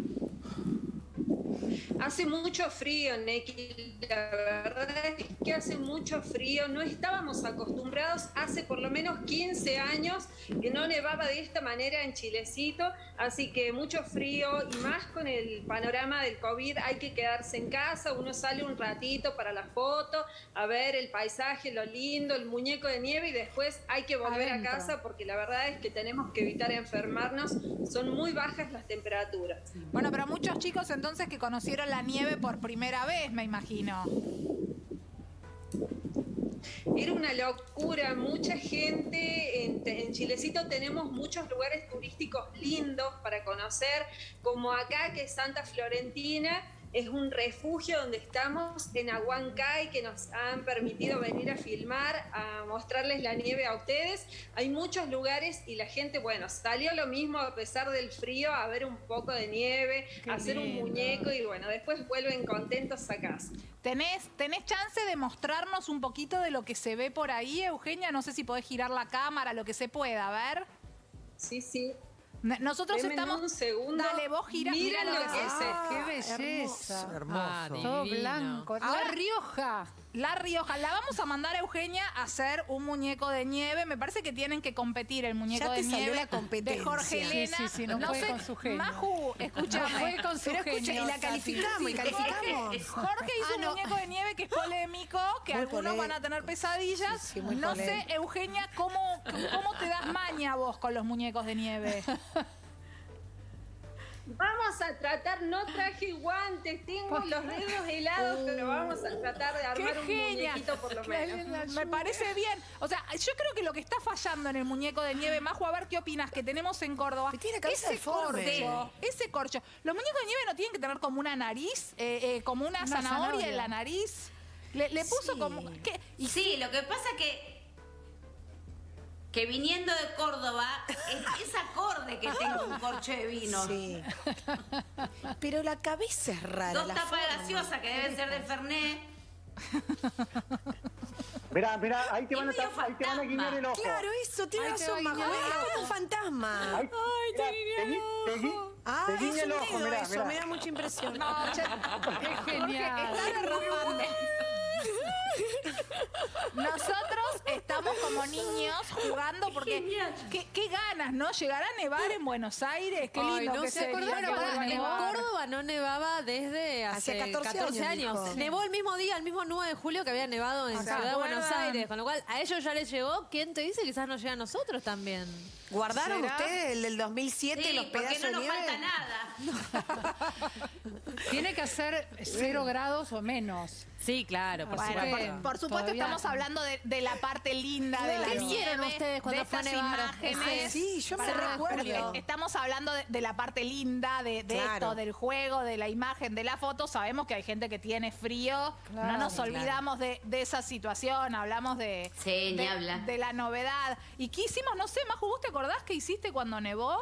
Speaker 11: Hace mucho frío, Neki, la verdad es que hace mucho frío, no estábamos acostumbrados, hace por lo menos quince años que no nevaba de esta manera en Chilecito, así que mucho frío y más con el panorama del COVID hay que quedarse en casa, uno sale un ratito para la foto, a ver el paisaje, lo lindo, el muñeco de nieve y después hay que volver
Speaker 9: Adentro.
Speaker 11: a casa porque la verdad es que tenemos que evitar enfermarnos, son muy bajas las temperaturas.
Speaker 2: Bueno, pero muchos chicos entonces que conocieron la nieve por primera vez, me imagino.
Speaker 11: Era una locura, mucha gente. En, en Chilecito tenemos muchos lugares turísticos lindos para conocer, como acá que es Santa Florentina. Es un refugio donde estamos en Aguancay, que nos han permitido venir a filmar, a mostrarles la nieve a ustedes. Hay muchos lugares y la gente, bueno, salió lo mismo a pesar del frío, a ver un poco de nieve,
Speaker 9: Qué
Speaker 11: a hacer un
Speaker 9: lindo.
Speaker 11: muñeco y bueno, después vuelven contentos a casa.
Speaker 2: ¿Tenés, ¿Tenés chance de mostrarnos un poquito de lo que se ve por ahí, Eugenia? No sé si podés girar la cámara, lo que se pueda, a ver.
Speaker 11: Sí, sí.
Speaker 2: N- Nosotros
Speaker 11: Denme
Speaker 2: estamos...
Speaker 11: un segundo.
Speaker 2: Dale, vos gira,
Speaker 11: Miren
Speaker 2: mira
Speaker 11: lo que es esto.
Speaker 9: ¡Qué belleza!
Speaker 5: Hermoso.
Speaker 7: Ah,
Speaker 9: Todo
Speaker 7: divino.
Speaker 9: blanco.
Speaker 2: Ahora-
Speaker 9: La Rioja.
Speaker 2: La Rioja. La vamos a mandar a Eugenia a hacer un muñeco de nieve. Me parece que tienen que competir el muñeco
Speaker 10: Ya te
Speaker 2: de
Speaker 10: salió
Speaker 2: nieve
Speaker 10: la competencia.
Speaker 2: de Jorge Elena.
Speaker 9: Sí, sí, sí, no fue con su genio.
Speaker 2: Maju, escúchame.
Speaker 9: No fue con su
Speaker 10: Pero escucha,
Speaker 9: genio,
Speaker 10: y la
Speaker 9: Tati.
Speaker 10: calificamos, y calificamos.
Speaker 2: Jorge hizo
Speaker 10: Ah,
Speaker 2: un
Speaker 10: no.
Speaker 2: muñeco de nieve que es polémico, que
Speaker 10: Muy
Speaker 2: algunos
Speaker 10: polé-
Speaker 2: van a tener pesadillas.
Speaker 10: Sí, sí, muy
Speaker 2: no
Speaker 10: polémico.
Speaker 2: sé, Eugenia, ¿cómo, ¿cómo te das maña vos con los muñecos de nieve?
Speaker 11: Vamos a tratar, no traje guantes, tengo los dedos helados, pero vamos a tratar de armar un muñequito por lo
Speaker 2: Que
Speaker 11: menos.
Speaker 2: alguien la ayude. Me parece bien. O sea, yo creo que lo que está fallando en el muñeco de nieve, Majo, a ver qué opinas, que tenemos en Córdoba.
Speaker 10: Que tiene cabeza
Speaker 2: ese
Speaker 10: deforme.
Speaker 2: corcho, ese corcho. Los muñecos de nieve no tienen que tener como una nariz, eh, eh, como una,
Speaker 9: Una
Speaker 2: zanahoria,
Speaker 9: zanahoria.
Speaker 2: en la nariz. Le, le puso
Speaker 10: Sí.
Speaker 2: como... ¿qué?
Speaker 1: Y sí, lo que pasa que que viniendo de Córdoba es, es acorde que tengo un corcho de vino.
Speaker 10: Sí. Pero la cabeza es rara.
Speaker 1: Dos
Speaker 10: la
Speaker 1: tapas
Speaker 10: forma.
Speaker 1: gaseosas que deben ser de Fernet.
Speaker 8: Mirá, mirá, ahí te
Speaker 1: Es
Speaker 8: van a,
Speaker 1: medio
Speaker 8: tap- ahí te van a
Speaker 1: fantasma.
Speaker 8: guiñar el ojo.
Speaker 10: Claro, eso, tiene
Speaker 9: Ahí te
Speaker 10: razón,
Speaker 9: va
Speaker 10: Majo.
Speaker 9: guiñando
Speaker 10: Es
Speaker 9: el
Speaker 10: como un fantasma.
Speaker 8: Ahí, mirá, te gui- te gui-
Speaker 10: Ah,
Speaker 8: te guiña
Speaker 10: es
Speaker 8: el
Speaker 10: un
Speaker 8: ojo,
Speaker 10: dedo
Speaker 8: mirá,
Speaker 10: eso,
Speaker 8: mirá.
Speaker 10: me da mucha impresión.
Speaker 2: No, che,
Speaker 9: Qué genial.
Speaker 2: está derramando. Nosotros estamos como niños jugando porque
Speaker 1: Genial.
Speaker 2: qué, qué ganas, ¿no? Llegar a nevar en Buenos Aires, qué lindo
Speaker 7: Ay, no
Speaker 2: que
Speaker 7: se
Speaker 2: sería
Speaker 7: acordaron,
Speaker 2: que
Speaker 7: pará,
Speaker 2: vuelva a
Speaker 7: en
Speaker 2: nevar.
Speaker 7: Córdoba no nevaba desde hace
Speaker 10: Hacía catorce
Speaker 7: catorce
Speaker 10: años,
Speaker 7: años.
Speaker 10: dijo.
Speaker 7: Nevó el mismo día, el mismo nueve de julio que había nevado en
Speaker 2: ¿Se
Speaker 7: Ciudad de Buenos
Speaker 2: acuerdan?
Speaker 7: Aires. Con lo cual, a ellos ya les llegó. ¿Quién te dice? Quizás nos llega a nosotros también.
Speaker 10: ¿Guardaron
Speaker 2: ¿Será?
Speaker 10: ustedes el del dos mil siete,
Speaker 1: Sí,
Speaker 10: los
Speaker 1: porque
Speaker 10: pedazos
Speaker 1: no
Speaker 10: de
Speaker 1: nos
Speaker 10: nieve?
Speaker 1: falta nada.
Speaker 9: Tiene que hacer cero grados o menos.
Speaker 7: Sí, claro, por
Speaker 9: Así
Speaker 7: supuesto.
Speaker 9: que
Speaker 2: Por supuesto,
Speaker 9: todavía-
Speaker 2: estamos hablando de, de la parte linda de la
Speaker 7: ¿Qué
Speaker 2: nieve,
Speaker 7: hicieron ustedes cuando
Speaker 2: de
Speaker 7: fue a
Speaker 2: estas
Speaker 7: nevar?
Speaker 2: imágenes.
Speaker 10: Sí, yo me
Speaker 2: Pará,
Speaker 10: recuerdo.
Speaker 2: pero que estamos hablando de, de la parte linda de, de
Speaker 10: Claro.
Speaker 2: esto, del juego, de la imagen, de la foto. Sabemos que hay gente que tiene frío.
Speaker 9: Claro,
Speaker 2: no nos
Speaker 9: claro.
Speaker 2: olvidamos de, de esa situación. Hablamos de,
Speaker 1: Sí, ni
Speaker 2: de,
Speaker 1: habla.
Speaker 2: de la novedad. ¿Y qué hicimos? No sé, Maju, ¿vos te acordás qué hiciste cuando nevó?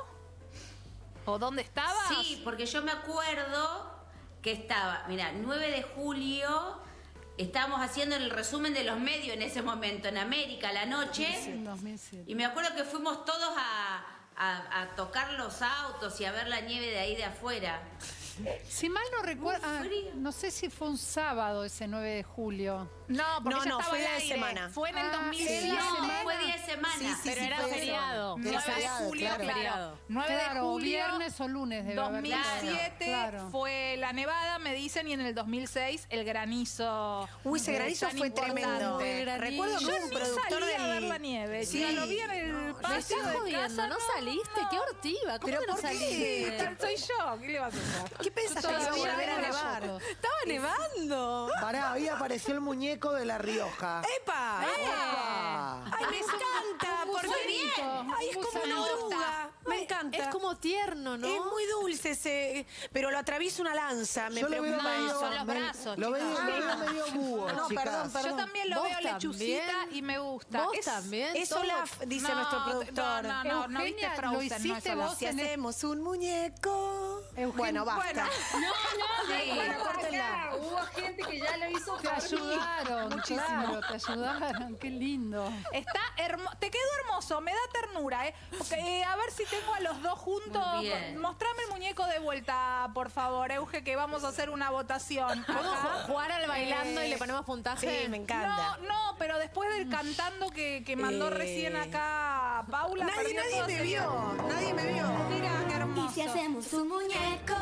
Speaker 2: ¿O dónde estabas?
Speaker 1: Sí, porque yo me acuerdo que estaba, mira, nueve de julio, estábamos haciendo el resumen de los medios en ese momento, en América, a la noche.
Speaker 9: En dos mil siete.
Speaker 1: Y me acuerdo que fuimos todos a, a- a tocar los autos y a ver la nieve de ahí de afuera.
Speaker 9: Si mal no recuerdo,
Speaker 1: Muy frío.
Speaker 9: no sé si fue un sábado ese nueve de julio.
Speaker 2: No, porque
Speaker 10: No,
Speaker 2: ya
Speaker 10: no,
Speaker 2: estaba
Speaker 10: fue
Speaker 2: al
Speaker 10: día de
Speaker 2: aire.
Speaker 10: semana.
Speaker 2: Fue en el
Speaker 9: Ah,
Speaker 2: dos mil
Speaker 9: sí,
Speaker 2: siete.
Speaker 9: día de
Speaker 1: No,
Speaker 9: semana.
Speaker 1: fue día de semana.
Speaker 10: Sí, sí,
Speaker 7: Pero
Speaker 10: sí,
Speaker 7: era
Speaker 10: fue
Speaker 7: feriado.
Speaker 10: Era
Speaker 2: nueve de
Speaker 10: feriado,
Speaker 2: julio,
Speaker 10: claro.
Speaker 2: claro.
Speaker 7: Feriado.
Speaker 2: nueve
Speaker 9: Claro,
Speaker 2: de julio.
Speaker 9: viernes o lunes debe haber
Speaker 2: dos mil siete
Speaker 9: Claro.
Speaker 2: fue la nevada, me dicen, y en el dos mil seis el granizo.
Speaker 10: Uy, ese
Speaker 2: eh,
Speaker 10: granizo
Speaker 2: tan
Speaker 10: fue
Speaker 2: importante.
Speaker 10: tremendo.
Speaker 7: El granizo.
Speaker 10: Recuerdo que
Speaker 2: Yo
Speaker 10: hubo un
Speaker 2: ni
Speaker 10: productor
Speaker 2: salí a ver
Speaker 10: del...
Speaker 2: la nieve.
Speaker 10: Sí.
Speaker 2: Sí. Lo vi en el
Speaker 7: Me
Speaker 2: patio
Speaker 7: estás
Speaker 2: de
Speaker 7: jodiendo,
Speaker 2: casa,
Speaker 7: ¿no saliste? ¡Qué hortiva! ¿Cómo
Speaker 10: ¿Pero
Speaker 7: que no
Speaker 10: por qué?
Speaker 7: saliste?
Speaker 2: Soy yo, ¿qué le vas a hacer?
Speaker 10: ¿Qué pensás que iba a
Speaker 9: Todavía
Speaker 10: volver a
Speaker 9: era
Speaker 10: nevar?
Speaker 9: yo.
Speaker 7: ¡Estaba nevando!
Speaker 5: Pará, ahí apareció el muñeco de La Rioja.
Speaker 10: ¡Epa!
Speaker 5: ¡Epa!
Speaker 10: ¡Ay, me encanta!
Speaker 9: un
Speaker 10: Porque
Speaker 9: gusanito,
Speaker 10: ¡Ay, es
Speaker 9: un
Speaker 10: como una
Speaker 9: gusanito.
Speaker 10: oruga! Me encanta.
Speaker 7: Es como tierno, ¿no?
Speaker 10: Es muy dulce ese... Pero lo atraviesa una lanza, me
Speaker 5: Yo lo veo
Speaker 10: preocupa
Speaker 5: medio,
Speaker 10: eso.
Speaker 2: son los
Speaker 5: me-
Speaker 2: brazos,
Speaker 5: lo veo,
Speaker 2: chicas.
Speaker 5: lo veo medio búho,
Speaker 10: No,
Speaker 5: chicas.
Speaker 10: perdón, perdón.
Speaker 2: Yo también lo
Speaker 7: ¿Vos
Speaker 2: veo lechucita
Speaker 7: también?
Speaker 2: y me gusta.
Speaker 7: ¿Vos
Speaker 2: Es-
Speaker 7: también?
Speaker 10: Es
Speaker 7: Todo-
Speaker 10: Olaf, dice
Speaker 2: No,
Speaker 10: nuestro productor.
Speaker 2: No, no, no, viste
Speaker 9: Eugenia,
Speaker 2: Frozen,
Speaker 9: lo
Speaker 2: no es
Speaker 9: hiciste
Speaker 2: Olaf.
Speaker 9: vos
Speaker 10: Si
Speaker 9: en el-
Speaker 10: hacemos un muñeco...
Speaker 9: Eugenio,
Speaker 10: Bueno, basta.
Speaker 2: bueno.
Speaker 11: No, no,
Speaker 10: Sí.
Speaker 11: de
Speaker 10: Bueno, córtenla.
Speaker 11: acá. Hubo gente que ya lo hizo
Speaker 9: Te
Speaker 11: por mí.
Speaker 9: ayudaron, claro, te ayudaron, qué lindo.
Speaker 2: Está hermoso, te quedó hermoso, me da ternura, ¿eh? Porque, eh, a ver si tengo a los dos juntos.
Speaker 1: Muy bien.
Speaker 2: Mostrame el muñeco de vuelta, por favor, Euge, que vamos a hacer una votación.
Speaker 7: ¿Podemos
Speaker 2: Acá.
Speaker 7: jugar al bailando
Speaker 2: Eh,
Speaker 7: y le ponemos puntaje?
Speaker 10: Sí, me encanta.
Speaker 2: No, no, pero después del cantando que, que mandó
Speaker 10: Eh,
Speaker 2: recién acá Paula.
Speaker 10: Nadie,
Speaker 2: perdió
Speaker 10: nadie
Speaker 2: todo
Speaker 10: me
Speaker 2: ese-
Speaker 10: vio, nadie me vio.
Speaker 2: Mira, qué hermoso.
Speaker 12: Y si hacemos un muñeco,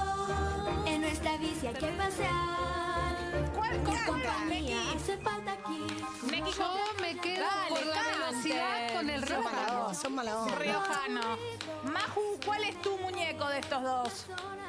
Speaker 12: en nuestra bici hay que pasear.
Speaker 2: ¿Cuál
Speaker 12: La
Speaker 2: compañía?
Speaker 12: compañía hace falta aquí.
Speaker 2: Neki,
Speaker 9: Yo me quedo
Speaker 7: Dale,
Speaker 9: por la
Speaker 7: cante.
Speaker 9: velocidad con el
Speaker 10: Son mala
Speaker 9: riojano.
Speaker 10: onda, son mala onda.
Speaker 2: riojano. Maju, ¿cuál es tu muñeco de estos dos?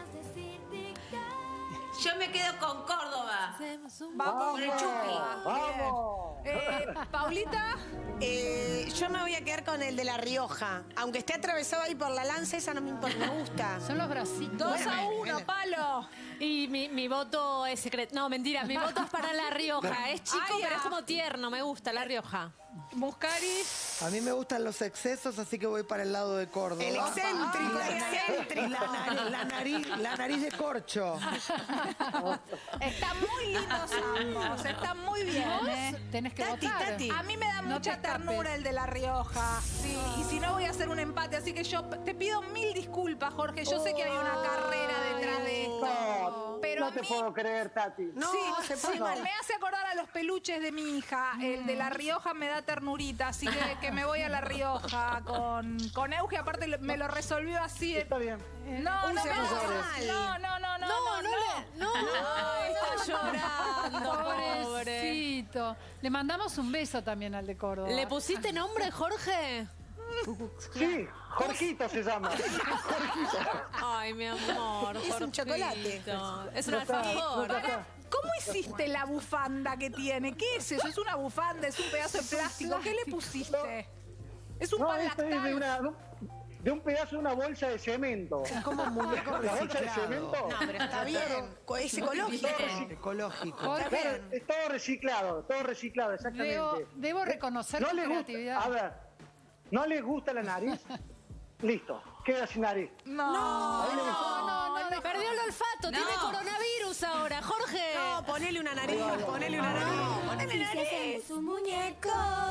Speaker 1: Yo me quedo con Córdoba.
Speaker 2: Vamos.
Speaker 1: Con el Chucky.
Speaker 8: ¡Vamos!
Speaker 2: Eh, Paulita.
Speaker 10: Eh, yo me voy a quedar con el de La Rioja. Aunque esté atravesado ahí por la lanza, esa no me importa, me gusta.
Speaker 9: Son los bracitos.
Speaker 2: Dos
Speaker 10: Bueno,
Speaker 2: a uno,
Speaker 10: bueno.
Speaker 2: palo.
Speaker 7: Y mi, mi voto es secreto. No, mentira, mi voto es para La Rioja. Es chico,
Speaker 2: Ay,
Speaker 7: pero
Speaker 2: ah.
Speaker 7: es como tierno. Me gusta La Rioja.
Speaker 2: Muscari.
Speaker 5: A mí me gustan los excesos, así que voy para el lado de Córdoba.
Speaker 10: El excéntrico,
Speaker 5: La
Speaker 10: el
Speaker 5: nariz-
Speaker 10: excéntrico.
Speaker 5: La nariz, la nariz, la nariz de corcho.
Speaker 2: Están muy lindos ambos, están muy bien. ¿eh?
Speaker 9: Tenés que
Speaker 10: Tati,
Speaker 9: votar.
Speaker 10: Tati.
Speaker 2: A mí me da
Speaker 9: No
Speaker 2: mucha
Speaker 9: te escapes.
Speaker 2: ternura el de La Rioja. Sí, y si no voy a hacer un empate, así que yo te pido mil disculpas, Jorge. Yo sé que hay una carrera detrás de esto. Pero
Speaker 8: no
Speaker 2: a
Speaker 8: te
Speaker 2: mí
Speaker 8: puedo creer, Tati.
Speaker 10: No,
Speaker 2: sí,
Speaker 10: se
Speaker 2: sí,
Speaker 10: puede.
Speaker 2: me hace acordar a los peluches de mi hija. El de La Rioja me da ternurita, así que, que me voy a La Rioja con, con Euge. Aparte me lo resolvió así.
Speaker 8: Está bien.
Speaker 2: No, no, no, no, no, no, no, no,
Speaker 7: no,
Speaker 2: Ay,
Speaker 7: está llorando, pobre.
Speaker 9: Pobrecito. Le mandamos un beso también al de Córdoba.
Speaker 7: ¿Le pusiste nombre, Jorge?
Speaker 8: Sí, Jorgito se llama. Jorgito.
Speaker 7: Ay, mi amor,
Speaker 10: Es un
Speaker 7: Jorgito.
Speaker 10: chocolate.
Speaker 7: Es un
Speaker 8: No está,
Speaker 7: alfajor.
Speaker 8: no está.
Speaker 2: ¿Cómo hiciste la bufanda que tiene? ¿Qué es eso? ¿Es una bufanda? ¿Es un pedazo de plástico? ¿Qué le pusiste? Es un
Speaker 8: No,
Speaker 2: pan
Speaker 8: esto es de,
Speaker 2: lactal.
Speaker 8: una, de un pedazo de una bolsa de cemento.
Speaker 5: Es como un muñeco
Speaker 8: La bolsa de
Speaker 5: reciclado.
Speaker 8: cemento.
Speaker 10: No, pero está bien. Co- Es ecológico.
Speaker 5: Ecológico.
Speaker 9: Jorge,
Speaker 8: Claro, es todo reciclado, todo reciclado, exactamente.
Speaker 9: Debo, debo reconocer tu
Speaker 8: les gusta,
Speaker 9: creatividad.
Speaker 8: a ver, ¿no les gusta la nariz? Listo, queda sin nariz.
Speaker 2: No,
Speaker 8: no,
Speaker 7: No, no, no, perdió el olfato, tiene coronavirus ahora, Jorge.
Speaker 10: No, ponele una nariz, ponele una nariz. Ponele
Speaker 12: Y si hacemos un muñeco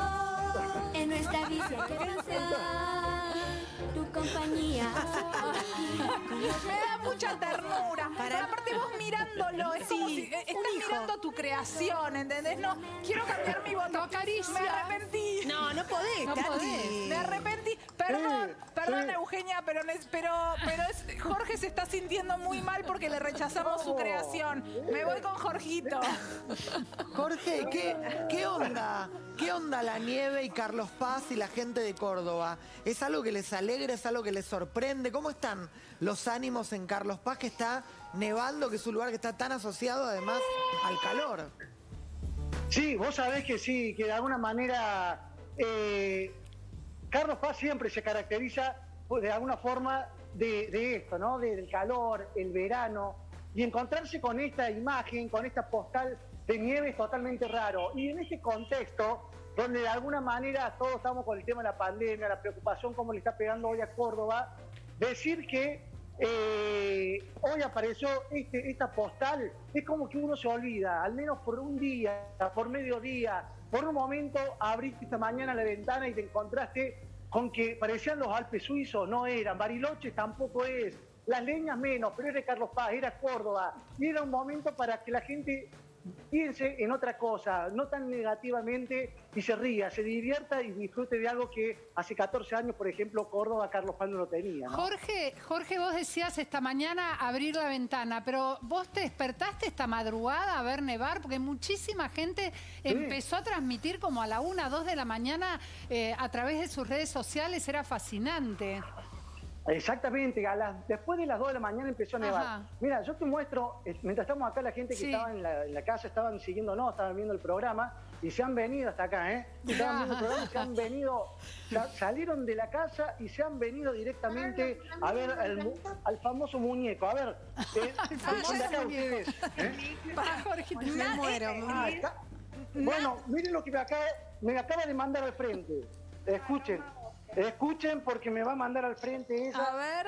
Speaker 12: en nuestra bici hay que pasar tu compañía.
Speaker 2: me da mucha ternura. Pero aparte vos mirándolo, es como si eh, estás mirando tu creación, ¿entendés? No, quiero cambiar mi voto. Me arrepentí.
Speaker 10: No, no podés,
Speaker 9: No
Speaker 10: Tati.
Speaker 9: podés.
Speaker 2: Me arrepentí. Perdón,
Speaker 8: Sí,
Speaker 2: perdón,
Speaker 8: sí.
Speaker 2: Eugenia, pero, no es- pero, pero es- Jorge se está sintiendo muy mal porque le rechazamos su creación. Me voy con Jorgito.
Speaker 5: Jorge, ¿qué, ¿qué onda? ¿Qué onda la nieve y Carlos Paz y la gente de Córdoba? ¿Es algo que les alegra? ¿Es algo que les sorprende? ¿Cómo están los ánimos en Carlos Paz, que está nevando, que es un lugar que está tan asociado además al calor?
Speaker 8: Sí, vos sabés que sí, que de alguna manera eh, Carlos Paz siempre se caracteriza pues, de alguna forma de, de esto, ¿no? De- del calor, el verano, y encontrarse con esta imagen, con esta postal de nieve es totalmente raro. Y en este contexto, donde de alguna manera todos estamos con el tema de la pandemia, la preocupación como le está pegando hoy a Córdoba, decir que eh, hoy apareció este, esta postal, es como que uno se olvida, al menos por un día, por mediodía, por un momento abriste esta mañana la ventana y te encontraste con que parecían los Alpes suizos, no eran, Bariloche tampoco es, Las Leñas menos, pero era Carlos Paz, era Córdoba, y era un momento para que la gente piense en otra cosa, no tan negativamente, y se ría, se divierta y disfrute de algo que hace catorce años, por ejemplo, Córdoba, Carlos Paz no lo tenía, ¿no?
Speaker 9: Jorge, Jorge, vos decías esta mañana abrir la ventana, pero vos te despertaste esta madrugada a ver nevar, porque muchísima gente empezó a transmitir como a la una, dos de la mañana eh, a través de sus redes sociales, era fascinante.
Speaker 8: Exactamente, a las, después de las dos de la mañana empezó a nevar.
Speaker 9: Ajá.
Speaker 8: Mira, yo te muestro, eh, mientras estamos acá, la gente que
Speaker 9: Sí.
Speaker 8: estaba en la, en la casa estaban siguiéndonos, estaban viendo el programa y se han venido hasta acá, ¿eh? Estaban viendo el programa y se han venido, sa- salieron de la casa y se han venido directamente a ver al, mu- al famoso muñeco. A ver, eh, ¿son de acá ustedes? ¿Eh?
Speaker 9: Para Jorgito.
Speaker 10: Me muero.
Speaker 8: Ah, está. Bueno, miren lo que me acaba, me acaba de mandar al frente. Escuchen, escuchen porque me va a mandar al frente ella.
Speaker 2: A ver.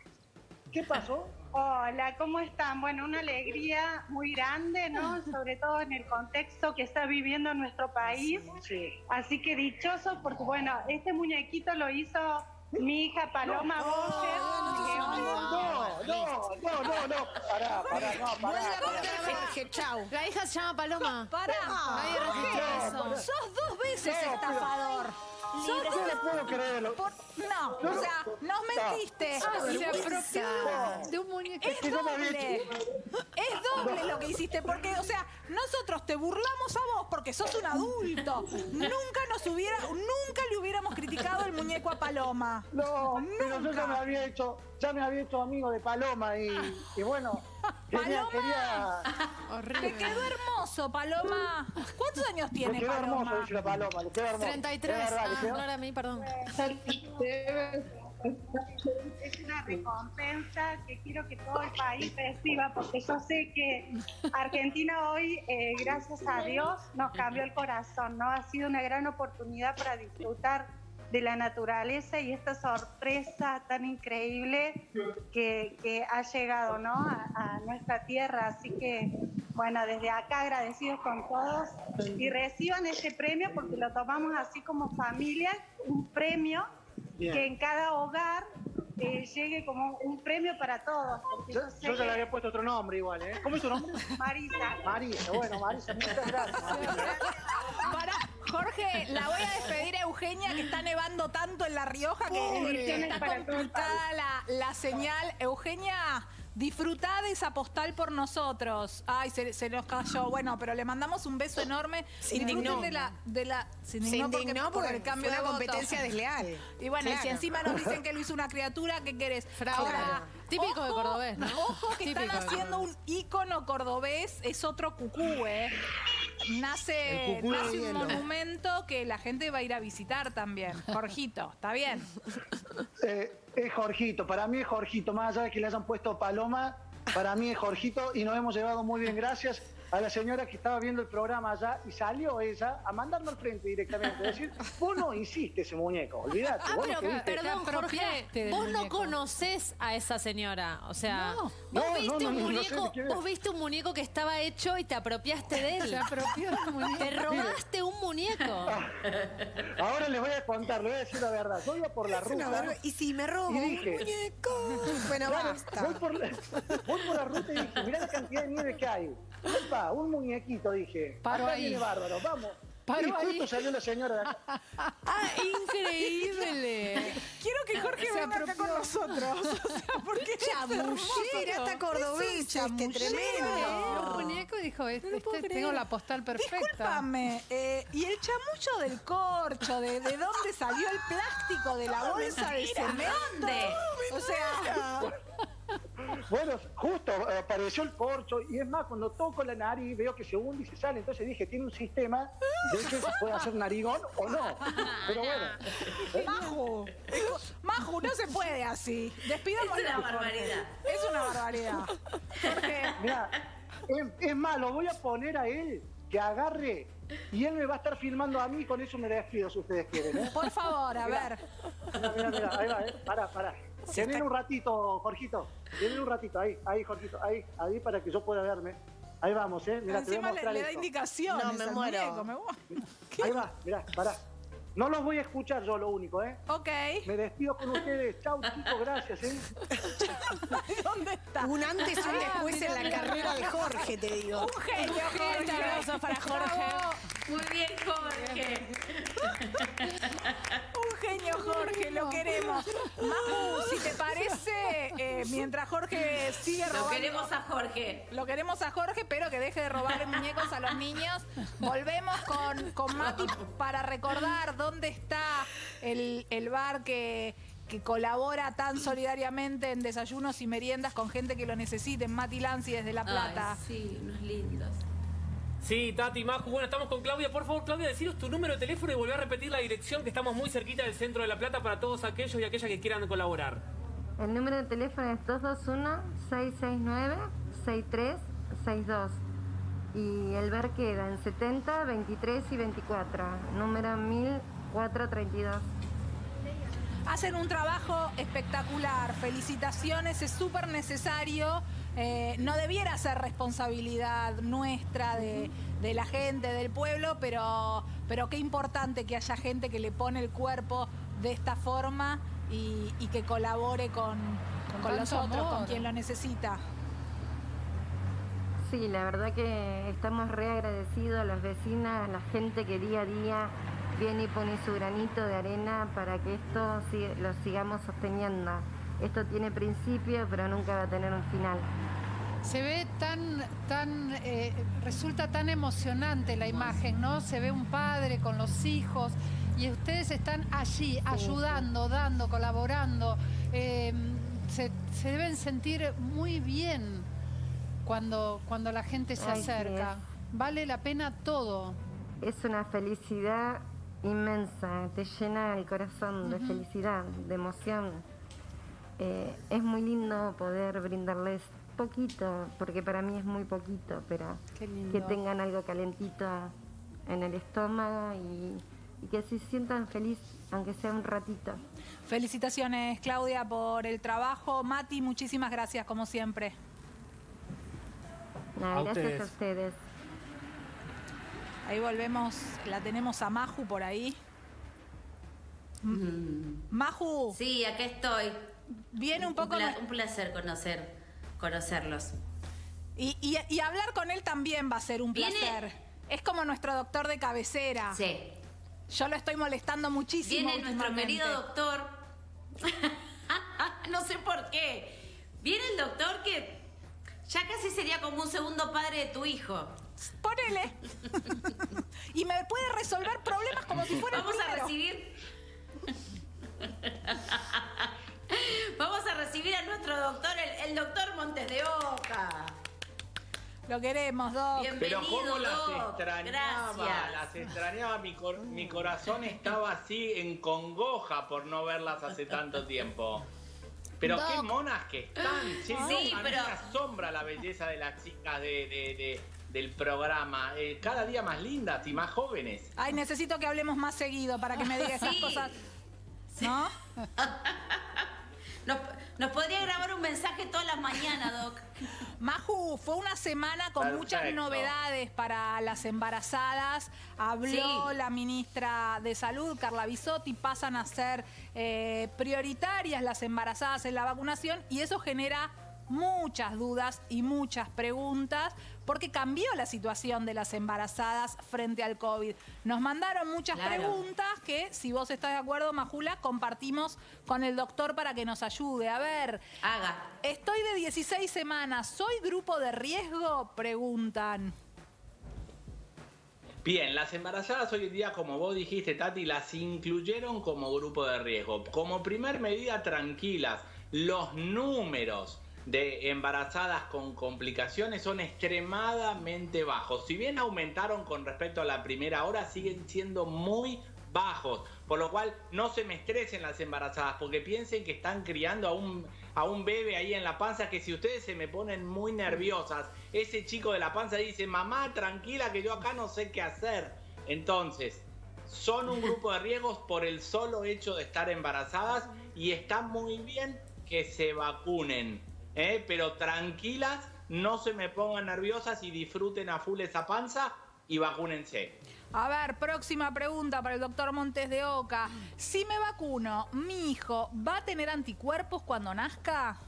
Speaker 8: ¿Qué pasó?
Speaker 13: Hola, ¿cómo están? Bueno, una alegría muy grande, ¿no? Sobre todo en el contexto que está viviendo nuestro país.
Speaker 8: Sí.
Speaker 13: Así que dichoso porque, bueno, este muñequito lo hizo mi hija Paloma Boyer.
Speaker 8: No, no, no, no, no, pará, pará, no, pará.
Speaker 10: Jorge, chau.
Speaker 7: La hija se llama Paloma.
Speaker 2: Pará.
Speaker 7: Nadie registró eso.
Speaker 2: Sos dos veces
Speaker 8: No, pero-
Speaker 2: estafador. Sos
Speaker 8: Yo no puedo creerlo.
Speaker 2: por- No,
Speaker 8: No,
Speaker 2: o
Speaker 8: no.
Speaker 2: sea, nos mentiste.
Speaker 9: Ah, se
Speaker 2: vergüenza.
Speaker 9: apropió de un muñeco.
Speaker 2: Es
Speaker 8: que no me había
Speaker 2: doble. Es doble lo que hiciste, porque, o sea, nosotros te burlamos a vos porque sos un adulto. Nunca nos hubiera, nunca le hubiéramos criticado el muñeco a Paloma.
Speaker 8: No, pero yo ya me
Speaker 2: Nunca.
Speaker 8: había hecho, ya me había hecho amigo de Paloma y, y bueno, quería,
Speaker 2: Paloma.
Speaker 8: quería,
Speaker 2: Te quedó hermoso, Paloma. ¿Cuántos años
Speaker 8: le
Speaker 2: tiene
Speaker 8: quedó hermoso,
Speaker 2: Paloma?
Speaker 8: dice la Paloma, le quedó hermoso.
Speaker 7: treinta y tres.
Speaker 8: Es verdad, le
Speaker 7: Ah,
Speaker 8: quedó-
Speaker 7: no era a mí, perdón.
Speaker 13: Es una recompensa que quiero que todo el país reciba, porque yo sé que Argentina hoy, eh, gracias a Dios, nos cambió el corazón, ¿no? Ha sido una gran oportunidad para disfrutar de la naturaleza y esta sorpresa tan increíble que, que ha llegado, ¿no? a, a nuestra tierra. Así que, bueno, desde acá agradecidos con todos y reciban este premio porque lo tomamos así como familia, un premio
Speaker 8: Bien.
Speaker 13: que en cada hogar eh, llegue como un premio para todos. Porque
Speaker 8: Yo,
Speaker 13: yo sé
Speaker 8: yo ya le
Speaker 13: que-
Speaker 8: había puesto otro nombre igual, ¿eh? ¿Cómo es tu nombre?
Speaker 13: Marisa.
Speaker 8: Marisa, bueno, Marisa, muchas gracias.
Speaker 2: Para, Jorge, la voy a despedir a Eugenia, que está nevando tanto en La Rioja que
Speaker 13: Bendiciones
Speaker 2: está
Speaker 13: para todo el
Speaker 2: complicada la, la señal. Eugenia, disfrutá de esa postal por nosotros. Ay, se, se nos cayó. Bueno, pero le mandamos un beso enorme.
Speaker 10: Se
Speaker 2: Disfruten
Speaker 10: indignó.
Speaker 2: de la, de la, se
Speaker 10: Se
Speaker 2: indignó porque-
Speaker 10: indignó
Speaker 2: por
Speaker 10: porque
Speaker 2: el cambio
Speaker 10: fue
Speaker 2: de
Speaker 10: una
Speaker 2: voto.
Speaker 10: competencia desleal.
Speaker 2: Y bueno, y si
Speaker 10: Claro.
Speaker 2: encima nos dicen que lo hizo una criatura, ¿qué querés?
Speaker 7: Fraude.
Speaker 2: Ahora,
Speaker 7: Típico de cordobés, ¿no?
Speaker 2: Ojo que
Speaker 7: Típico
Speaker 2: están
Speaker 7: de
Speaker 2: haciendo un
Speaker 7: cordobés.
Speaker 2: ícono cordobés, es otro cucú, ¿eh? Nace,
Speaker 5: El cucú de
Speaker 2: nace un
Speaker 5: hielo.
Speaker 2: monumento que la gente va a ir a visitar también. Jorgito, ¿está bien?
Speaker 8: Eh, es Jorgito, para mí es Jorgito, más allá de que le hayan puesto Paloma, para mí es Jorgito y nos hemos llevado muy bien. Gracias a la señora que estaba viendo el programa allá y salió ella a mandarlo al frente directamente. Es decir, vos no hiciste ese muñeco, olvídate.
Speaker 7: Ah,
Speaker 8: vos
Speaker 7: pero,
Speaker 8: lo que viste-
Speaker 7: perdón,
Speaker 9: Te
Speaker 7: Jorge,
Speaker 9: apropiaste del
Speaker 7: vos no
Speaker 9: muñeco.
Speaker 7: conocés a esa señora. O sea,
Speaker 9: No.
Speaker 7: vos
Speaker 8: No,
Speaker 7: viste
Speaker 8: no,
Speaker 7: un
Speaker 8: no, no sé
Speaker 7: muñeco,
Speaker 8: de quién es.
Speaker 7: vos viste un muñeco que estaba hecho y te apropiaste de él.
Speaker 9: Se apropió del muñeco.
Speaker 7: Te robaste un muñeco.
Speaker 8: Ahora les voy a contar, les voy a decir la verdad. Yo iba por la
Speaker 10: Es una
Speaker 8: ruta.
Speaker 10: barba- Y si me robo
Speaker 8: Y
Speaker 10: un
Speaker 8: dije-
Speaker 10: muñeco. Bueno,
Speaker 8: Claro,
Speaker 10: basta.
Speaker 8: voy, por la, voy por la ruta y dije, mirá la cantidad de nieve que hay. Opa, un muñequito, dije.
Speaker 9: Paro
Speaker 8: Acá
Speaker 9: ahí.
Speaker 8: viene bárbaro, vamos.
Speaker 9: Paro
Speaker 8: y justo
Speaker 9: ahí.
Speaker 8: salió la señora de acá.
Speaker 7: Ah, increíble.
Speaker 2: Quiero que Jorge
Speaker 9: Se
Speaker 2: venga acá
Speaker 9: apropió.
Speaker 2: con nosotros. O sea, porque es hermoso.
Speaker 10: Pirata cordobés, este
Speaker 9: Chamullero.
Speaker 10: tremendo.
Speaker 9: Un muñeco y dijo, este,
Speaker 2: lo puedo
Speaker 9: este,
Speaker 2: creer.
Speaker 9: tengo la postal perfecta.
Speaker 2: Discúlpame, eh, ¿y el chamucho del corcho? ¿De, de dónde salió el plástico de la bolsa de cemento?
Speaker 1: ¿Dónde?
Speaker 2: O sea,
Speaker 8: Bueno, justo eh, apareció el corcho y es más, cuando toco la nariz veo que se hunde y se sale. Entonces dije, tiene un sistema de que se puede hacer narigón o no. Pero bueno.
Speaker 2: Maju, Maju, no se puede así. Despidamos
Speaker 1: Es una barbaridad.
Speaker 2: Es una barbaridad. Jorge,
Speaker 8: Mira, es, es más, lo voy a poner a él que agarre y él me va a estar filmando a mí, con eso me despido si ustedes quieren. ¿eh?
Speaker 2: por favor, a ver.
Speaker 8: Mira, mira, mira, ahí va, ¿eh? Pará, pará. Tienen un ratito, Jorgito. Tienen un ratito, ahí, ahí, Jorgito, ahí, ahí para que yo pueda verme. Ahí vamos, ¿eh? Mira, te voy a
Speaker 2: Encima le,
Speaker 8: mostrar
Speaker 2: le da
Speaker 8: esto.
Speaker 2: indicaciones
Speaker 10: No, me
Speaker 2: al
Speaker 10: muero.
Speaker 2: muñeco, me muero.
Speaker 8: Ahí va, mirá, pará. No los voy a escuchar yo lo único, ¿eh?
Speaker 2: Ok.
Speaker 8: Me despido con ustedes. Chau, chicos, gracias, ¿eh?
Speaker 2: ¿Dónde está?
Speaker 10: Un antes y un después en la carrera de Jorge, te digo.
Speaker 2: Un genio,
Speaker 7: Un
Speaker 2: Jorge.
Speaker 7: aplauso para Jorge.
Speaker 2: Bravo.
Speaker 1: Muy bien, Jorge.
Speaker 2: Un genio, Jorge, lo queremos. Maju, si te parece, eh, mientras Jorge sigue
Speaker 1: Lo
Speaker 2: robando...
Speaker 1: queremos a Jorge.
Speaker 2: Lo queremos a Jorge, pero que deje de robarle muñecos a los niños. Volvemos con, con Mati para recordar dónde está el, el bar que, que colabora tan solidariamente en desayunos y meriendas con gente que lo necesite, en Mati Lanzi desde La Plata.
Speaker 1: Ay, sí, unos lindos.
Speaker 3: Sí, Tati, Maju, bueno, estamos con Claudia. Por favor, Claudia, deciros tu número de teléfono y volver a repetir la dirección, que estamos muy cerquita del centro de La Plata para todos aquellos y aquellas que quieran colaborar.
Speaker 4: El número de teléfono es dos dos uno, seis seis nueve, seis tres seis dos y el bar queda en setenta, veintitrés y veinticuatro, número mil cuatrocientos treinta y dos.
Speaker 2: Hacen un trabajo espectacular, felicitaciones, es súper necesario. Eh, no debiera ser responsabilidad nuestra, de, de la gente, del pueblo, pero, pero qué importante que haya gente que le pone el cuerpo de esta forma y, y que colabore con,
Speaker 9: Con
Speaker 2: con los
Speaker 9: tanto
Speaker 2: otros,
Speaker 9: amor.
Speaker 2: con quien lo necesita.
Speaker 4: Sí, la verdad que estamos re agradecidos a las vecinas, a la gente que día a día viene y pone su granito de arena para que esto siga- lo sigamos sosteniendo. Esto tiene principio, pero nunca va a tener un final.
Speaker 9: Se ve tan, tan, eh, resulta tan emocionante la imagen, ¿no? Se ve un padre con los hijos y ustedes están allí ayudando, dando, colaborando. Eh, se, se deben sentir muy bien cuando, cuando la gente se
Speaker 4: Ay, sí
Speaker 9: acerca. Vale la pena todo.
Speaker 4: Es una felicidad inmensa, te llena el corazón de
Speaker 9: Ujú.
Speaker 4: felicidad, de emoción. Eh, es muy lindo poder brindarles poquito, porque para mí es muy poquito, pero
Speaker 9: Qué lindo.
Speaker 4: que tengan algo calentito en el estómago y, y que se sientan felices, aunque sea un ratito.
Speaker 2: Felicitaciones, Claudia, por el trabajo. Mati, muchísimas gracias, como siempre.
Speaker 4: Nada,
Speaker 3: A
Speaker 4: gracias
Speaker 3: ustedes.
Speaker 4: a ustedes.
Speaker 2: Ahí volvemos, la tenemos a Maju por ahí. M- Maju,
Speaker 1: Sí, acá estoy.
Speaker 2: viene un poco...
Speaker 1: Un, pla un placer conocer, conocerlos.
Speaker 2: Y, y, y hablar con él también va a ser un placer.
Speaker 1: Viene...
Speaker 2: Es como nuestro doctor de cabecera.
Speaker 1: Sí.
Speaker 2: Yo lo estoy molestando muchísimo.
Speaker 1: Viene nuestro querido doctor. No sé por qué. Viene el doctor que ya casi sería como un segundo padre de tu hijo.
Speaker 2: Ponele. Y me puede resolver problemas como si fuera
Speaker 1: Vamos
Speaker 2: el
Speaker 1: a
Speaker 2: primero.
Speaker 1: recibir... Vamos a recibir a nuestro doctor, el, el doctor Montes de Oca.
Speaker 2: Lo queremos, Doc.
Speaker 1: Bienvenido,
Speaker 14: Pero cómo las
Speaker 1: Doc.
Speaker 14: extrañaba,
Speaker 1: Gracias.
Speaker 14: las extrañaba, mi, cor mi corazón estaba así en congoja por no verlas hace tanto tiempo. Pero
Speaker 2: Doc.
Speaker 14: qué monas que están, sí,
Speaker 1: Sí,
Speaker 14: a mí
Speaker 1: pero-
Speaker 14: me asombra la belleza de las chicas de, de, de, del programa, eh, cada día más lindas y más jóvenes.
Speaker 2: Ay, necesito que hablemos más seguido para que me diga esas
Speaker 1: Sí.
Speaker 2: cosas. ¿No?
Speaker 1: Nos, nos podría grabar un mensaje todas las mañanas, Doc.
Speaker 2: Maju, fue una semana con
Speaker 14: Perfecto.
Speaker 2: muchas novedades para las embarazadas. Habló
Speaker 1: Sí.
Speaker 2: la ministra de Salud, Carla Bisotti, pasan a ser eh, prioritarias las embarazadas en la vacunación y eso genera muchas dudas y muchas preguntas porque cambió la situación de las embarazadas frente al COVID. Nos mandaron muchas
Speaker 1: Claro.
Speaker 2: preguntas que, si vos estás de acuerdo, Majula, compartimos con el doctor para que nos ayude. A ver,
Speaker 1: Haga.
Speaker 2: estoy de dieciséis semanas, ¿soy grupo de riesgo? Preguntan.
Speaker 14: Bien, las embarazadas hoy en día, como vos dijiste, Tati, las incluyeron como grupo de riesgo. Como primer medida, tranquilas, los números de embarazadas con complicaciones son extremadamente bajos. Si bien aumentaron con respecto a la primera hora, siguen siendo muy bajos. Por lo cual, no se me estresen las embarazadas, porque piensen que están criando a un, a un bebé ahí en la panza, que si ustedes se me ponen muy nerviosas, ese chico de la panza dice, mamá, tranquila que yo acá no sé qué hacer. Entonces, son un grupo de riesgos por el solo hecho de estar embarazadas y está muy bien que se vacunen. ¿eh? Pero tranquilas, no se me pongan nerviosas y disfruten a full esa panza y vacúnense.
Speaker 2: A ver, próxima pregunta para el doctor Montes de Oca. Si me vacuno, ¿mi hijo va a tener anticuerpos cuando nazca?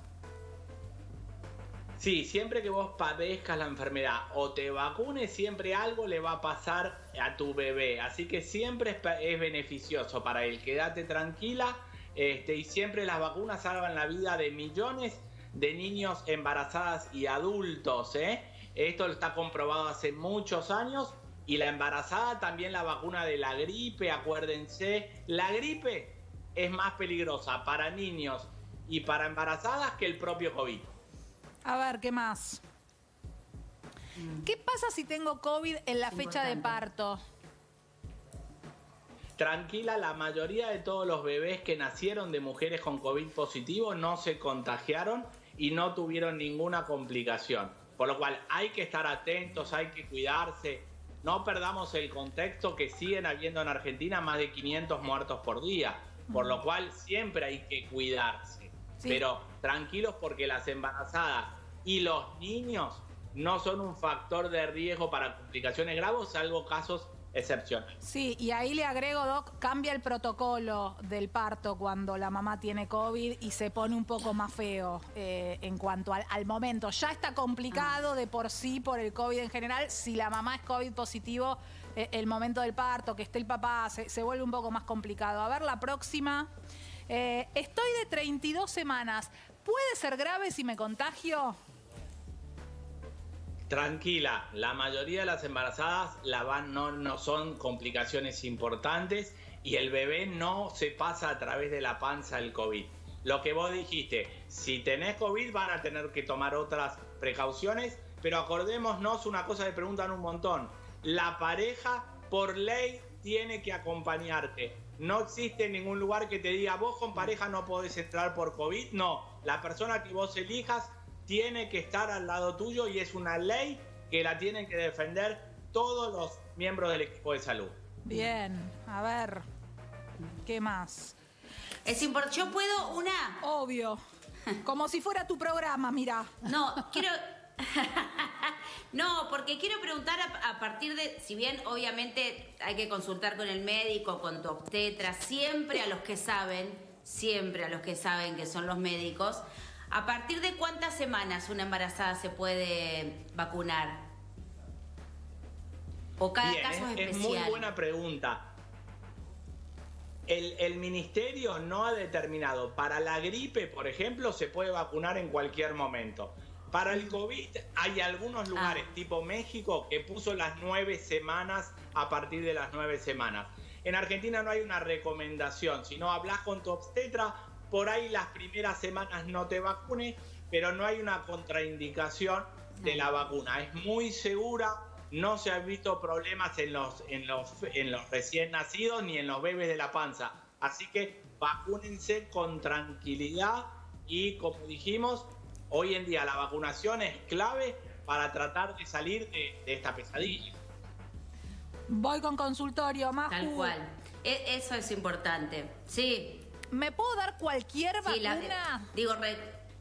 Speaker 14: Sí, siempre que vos padezcas la enfermedad o te vacunes, siempre algo le va a pasar a tu bebé. Así que siempre es, es beneficioso para él. Quédate tranquila este, y siempre las vacunas salvan la vida de millones de niños, embarazadas y adultos. ¿eh? Esto está comprobado hace muchos años. Y la embarazada también, la vacuna de la gripe, acuérdense. La gripe es más peligrosa para niños y para embarazadas que el propio COVID.
Speaker 2: A ver, ¿qué más? ¿Qué pasa si tengo COVID en la fecha de parto?
Speaker 14: Tranquila, la mayoría de todos los bebés que nacieron de mujeres con COVID positivo no se contagiaron y no tuvieron ninguna complicación. Por lo cual hay que estar atentos, hay que cuidarse. No perdamos el contexto que siguen habiendo en Argentina más de quinientos muertos por día. Por lo cual siempre hay que cuidarse.
Speaker 2: Sí.
Speaker 14: Pero tranquilos porque las embarazadas y los niños no son un factor de riesgo para complicaciones graves, salvo casos excepcionales.
Speaker 2: Sí, y ahí le agrego, Doc, cambia el protocolo del parto cuando la mamá tiene COVID y se pone un poco más feo eh, en cuanto al, al momento. Ya está complicado de por sí por el COVID en general. Si la mamá es COVID positivo, eh, el momento del parto, que esté el papá, se, se vuelve un poco más complicado. A ver, la próxima. Eh, estoy de treinta y dos semanas. ¿Puede ser grave si me contagio?
Speaker 14: Tranquila, la mayoría de las embarazadas la van, no, no son complicaciones importantes y el bebé no se pasa a través de la panza el COVID. Lo que vos dijiste, si tenés COVID van a tener que tomar otras precauciones, pero acordémonos una cosa que preguntan un montón. La pareja por ley tiene que acompañarte. No existe ningún lugar que te diga vos con pareja no podés entrar por COVID. No, la persona que vos elijas tiene que estar al lado tuyo y es una ley que la tienen que defender todos los miembros del equipo de salud.
Speaker 2: Bien, a ver, ¿qué más?
Speaker 1: Es importante. Yo puedo una.
Speaker 2: Obvio. Como si fuera tu programa, mira.
Speaker 1: No, quiero. No, porque quiero preguntar a, a partir de, si bien obviamente hay que consultar con el médico, con tu obstetra, siempre a los que saben, siempre a los que saben que son los médicos, ¿a partir de cuántas semanas una embarazada se puede vacunar? ¿O cada
Speaker 14: Bien,
Speaker 1: caso es,
Speaker 14: es,
Speaker 1: es
Speaker 14: es
Speaker 1: especial?
Speaker 14: muy buena pregunta. El, el ministerio no ha determinado. Para la gripe, por ejemplo, se puede vacunar en cualquier momento. Para el COVID hay algunos lugares,
Speaker 1: Ah.
Speaker 14: tipo México, que puso las nueve semanas a partir de las nueve semanas. En Argentina no hay una recomendación. Si no hablas con tu obstetra, por ahí las primeras semanas no te vacunes, pero no hay una contraindicación de la vacuna. Es muy segura, no se han visto problemas en los, en los, en los recién nacidos ni en los bebés de la panza. Así que vacúnense con tranquilidad y, como dijimos, hoy en día la vacunación es clave para tratar de salir de, de esta pesadilla.
Speaker 2: Voy con consultorio, Maju.
Speaker 1: Tal cual. E- eso es importante. Sí.
Speaker 2: ¿Me puedo dar cualquier vacuna?
Speaker 1: Sí, la- digo, re-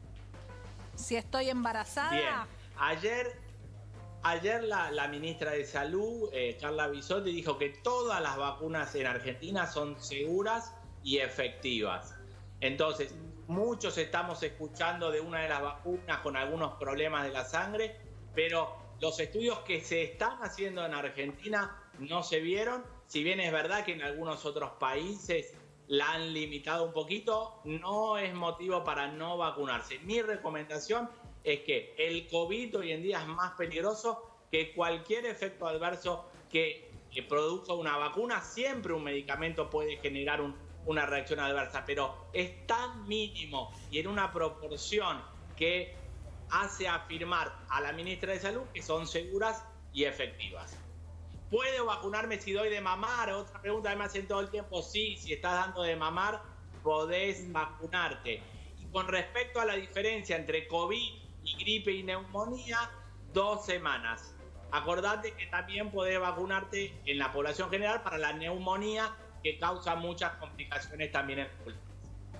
Speaker 2: si estoy embarazada.
Speaker 14: Bien, ayer, ayer la, la ministra de Salud, eh, Carla Bisotti, dijo que todas las vacunas en Argentina son seguras y efectivas. Entonces, muchos estamos escuchando de una de las vacunas con algunos problemas de la sangre, pero los estudios que se están haciendo en Argentina no se vieron. Si bien es verdad que en algunos otros países la han limitado un poquito, no es motivo para no vacunarse. Mi recomendación es que el COVID hoy en día es más peligroso que cualquier efecto adverso que, que produzca una vacuna. Siempre un medicamento puede generar un, una reacción adversa, pero es tan mínimo y en una proporción que hace afirmar a la ministra de Salud que son seguras y efectivas. ¿Puedo vacunarme si doy de mamar? Otra pregunta que me hacen todo el tiempo. Sí, si estás dando de mamar, podés vacunarte. Y con respecto a la diferencia entre COVID y gripe y neumonía, dos semanas. Acordate que también podés vacunarte en la población general para la neumonía, que causa muchas complicaciones también en el pulmón.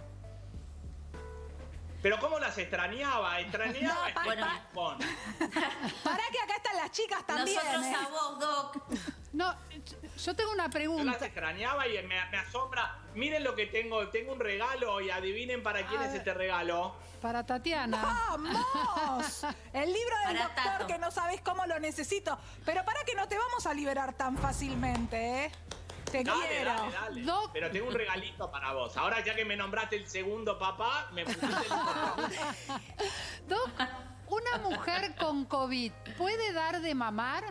Speaker 14: Pero ¿cómo las extrañaba? Extrañaba
Speaker 2: No, pa-
Speaker 14: este
Speaker 2: pa-
Speaker 14: ping-pong.
Speaker 2: Pará que acá están las chicas también.
Speaker 1: nosotros
Speaker 2: ¿eh?
Speaker 1: a vos, Doc.
Speaker 9: No, yo tengo una
Speaker 14: Yo las
Speaker 9: pregunta.
Speaker 14: extrañaba y me, me asombra. Miren lo que tengo. Tengo un regalo y adivinen para quién
Speaker 9: A
Speaker 14: es
Speaker 9: ver.
Speaker 14: este regalo.
Speaker 9: Para Tatiana.
Speaker 2: ¡Vamos! El libro del
Speaker 1: Para
Speaker 2: doctor
Speaker 1: Tato.
Speaker 2: que no sabes cómo lo necesito. Pero para que no te vamos a liberar tan fácilmente, ¿eh? Te
Speaker 14: Dale,
Speaker 2: quiero.
Speaker 14: dale, dale.
Speaker 9: Doc.
Speaker 14: Pero tengo un regalito para vos. Ahora ya que me nombraste el segundo papá, me pusiste el importante.
Speaker 9: Doc, ¿una mujer con COVID puede dar de mamar?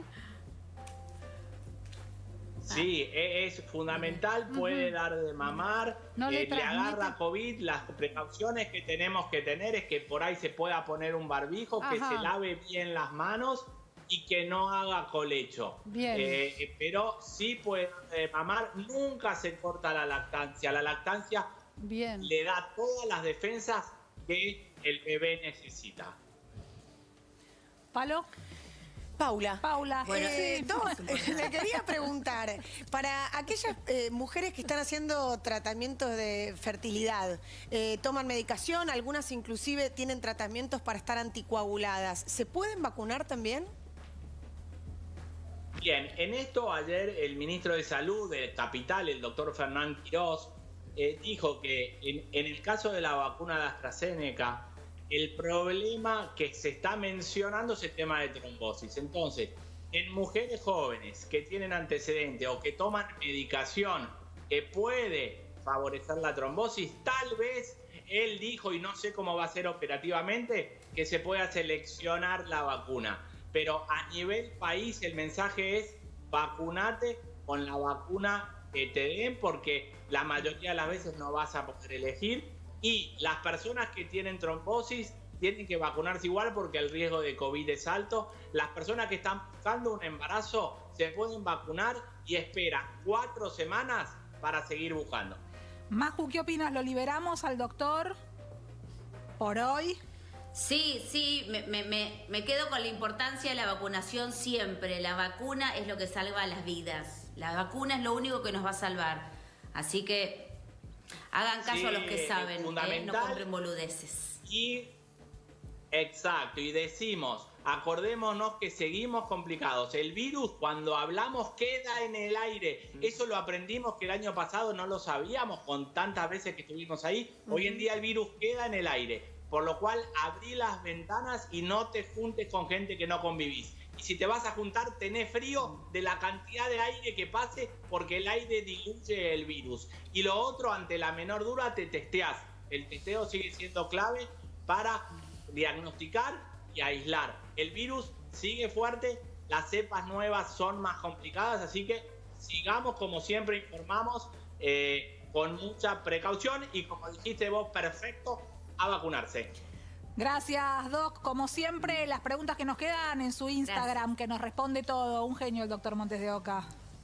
Speaker 14: Sí, e- es fundamental, puede dar de mamar,
Speaker 9: No le
Speaker 14: eh, le
Speaker 9: transmite.
Speaker 14: agarra COVID. Las precauciones que tenemos que tener es que por ahí se pueda poner un barbijo, que
Speaker 9: Ajá.
Speaker 14: se lave bien las manos y que no haga colecho.
Speaker 9: Bien.
Speaker 14: Eh, eh, pero sí puede dar de mamar, nunca se corta la lactancia. La lactancia
Speaker 9: Bien.
Speaker 14: le da todas las defensas que el bebé necesita.
Speaker 2: ¿Palo?
Speaker 10: Paula.
Speaker 2: Paula.
Speaker 10: Bueno,
Speaker 2: Sí.
Speaker 10: eh, Doc, le quería preguntar, para aquellas eh, mujeres que están haciendo tratamientos de fertilidad, eh, toman medicación, algunas inclusive tienen tratamientos para estar anticoaguladas, ¿se pueden vacunar también?
Speaker 14: Bien, en esto ayer el ministro de Salud de Capital, el doctor Fernán Quirós, eh, dijo que en, en el caso de la vacuna de AstraZeneca, el problema que se está mencionando es el tema de trombosis. Entonces, en mujeres jóvenes que tienen antecedentes o que toman medicación que puede favorecer la trombosis, tal vez él dijo, y no sé cómo va a ser operativamente, que se pueda seleccionar la vacuna. Pero a nivel país el mensaje es vacunate con la vacuna que te den, porque la mayoría de las veces no vas a poder elegir. Y las personas que tienen trombosis tienen que vacunarse igual porque el riesgo de COVID es alto. Las personas que están buscando un embarazo se pueden vacunar y esperan cuatro semanas para seguir buscando.
Speaker 2: Maju, ¿qué opinas? ¿Lo liberamos al doctor por hoy?
Speaker 1: Sí, sí, me, me, me, me quedo con la importancia de la vacunación siempre. La vacuna es lo que salva las vidas. La vacuna es lo único que nos va a salvar. Así que hagan caso
Speaker 14: Sí,
Speaker 1: a los que
Speaker 14: es
Speaker 1: saben, ¿eh? No
Speaker 14: fundamental.
Speaker 1: compren boludeces.
Speaker 14: Y Exacto, y decimos, acordémonos que seguimos complicados. El virus, cuando hablamos, queda en el aire. Eso lo aprendimos que el año pasado no lo sabíamos con tantas veces que estuvimos ahí. Hoy en día el virus queda en el aire. Por lo cual, abrí las ventanas y no te juntes con gente que no convivís. Y si te vas a juntar, tenés frío de la cantidad de aire que pase, porque el aire diluye el virus. Y lo otro, ante la menor duda, te testeás. El testeo sigue siendo clave para diagnosticar y aislar. El virus sigue fuerte, las cepas nuevas son más complicadas, así que sigamos, como siempre informamos, eh, con mucha precaución y, como dijiste vos, perfecto, a vacunarse.
Speaker 2: Gracias, Doc. Como siempre, las preguntas que nos quedan en su Instagram, Gracias. Que nos responde todo. Un genio el doctor Montes de Oca.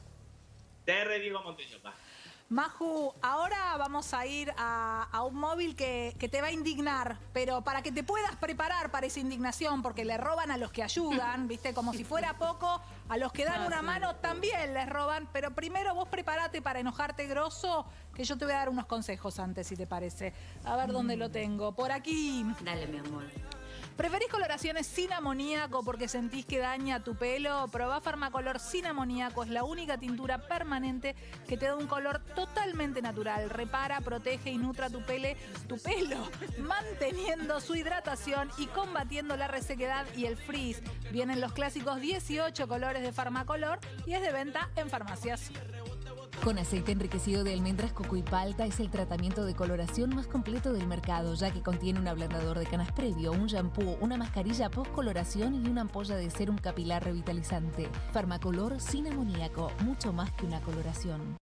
Speaker 14: T R Diego Montes de Oca.
Speaker 2: Maju, ahora vamos a ir a, a un móvil que, que te va a indignar, pero para que te puedas preparar para esa indignación, porque le roban a los que ayudan, ¿viste? Como si fuera poco, a los que dan ah, una sí. mano también les roban, pero primero vos preparate para enojarte grosso, que yo te voy a dar unos consejos antes, si te parece. A ver mm. dónde lo tengo. Por aquí.
Speaker 1: Dale, mi amor.
Speaker 2: ¿Preferís coloraciones sin amoníaco porque sentís que daña tu pelo? Probá Farmacolor sin amoníaco. Es la única tintura permanente que te da un color totalmente natural. Repara, protege y nutra tu, pele, tu pelo, manteniendo su hidratación y combatiendo la resequedad y el frizz. Vienen los clásicos dieciocho colores de Farmacolor y es de venta en farmacias.
Speaker 15: Con aceite enriquecido de almendras, coco y palta es el tratamiento de coloración más completo del mercado, ya que contiene un ablandador de canas previo, un shampoo, una mascarilla post-coloración y una ampolla de sérum capilar revitalizante. Farmacolor sin amoníaco, mucho más que una coloración.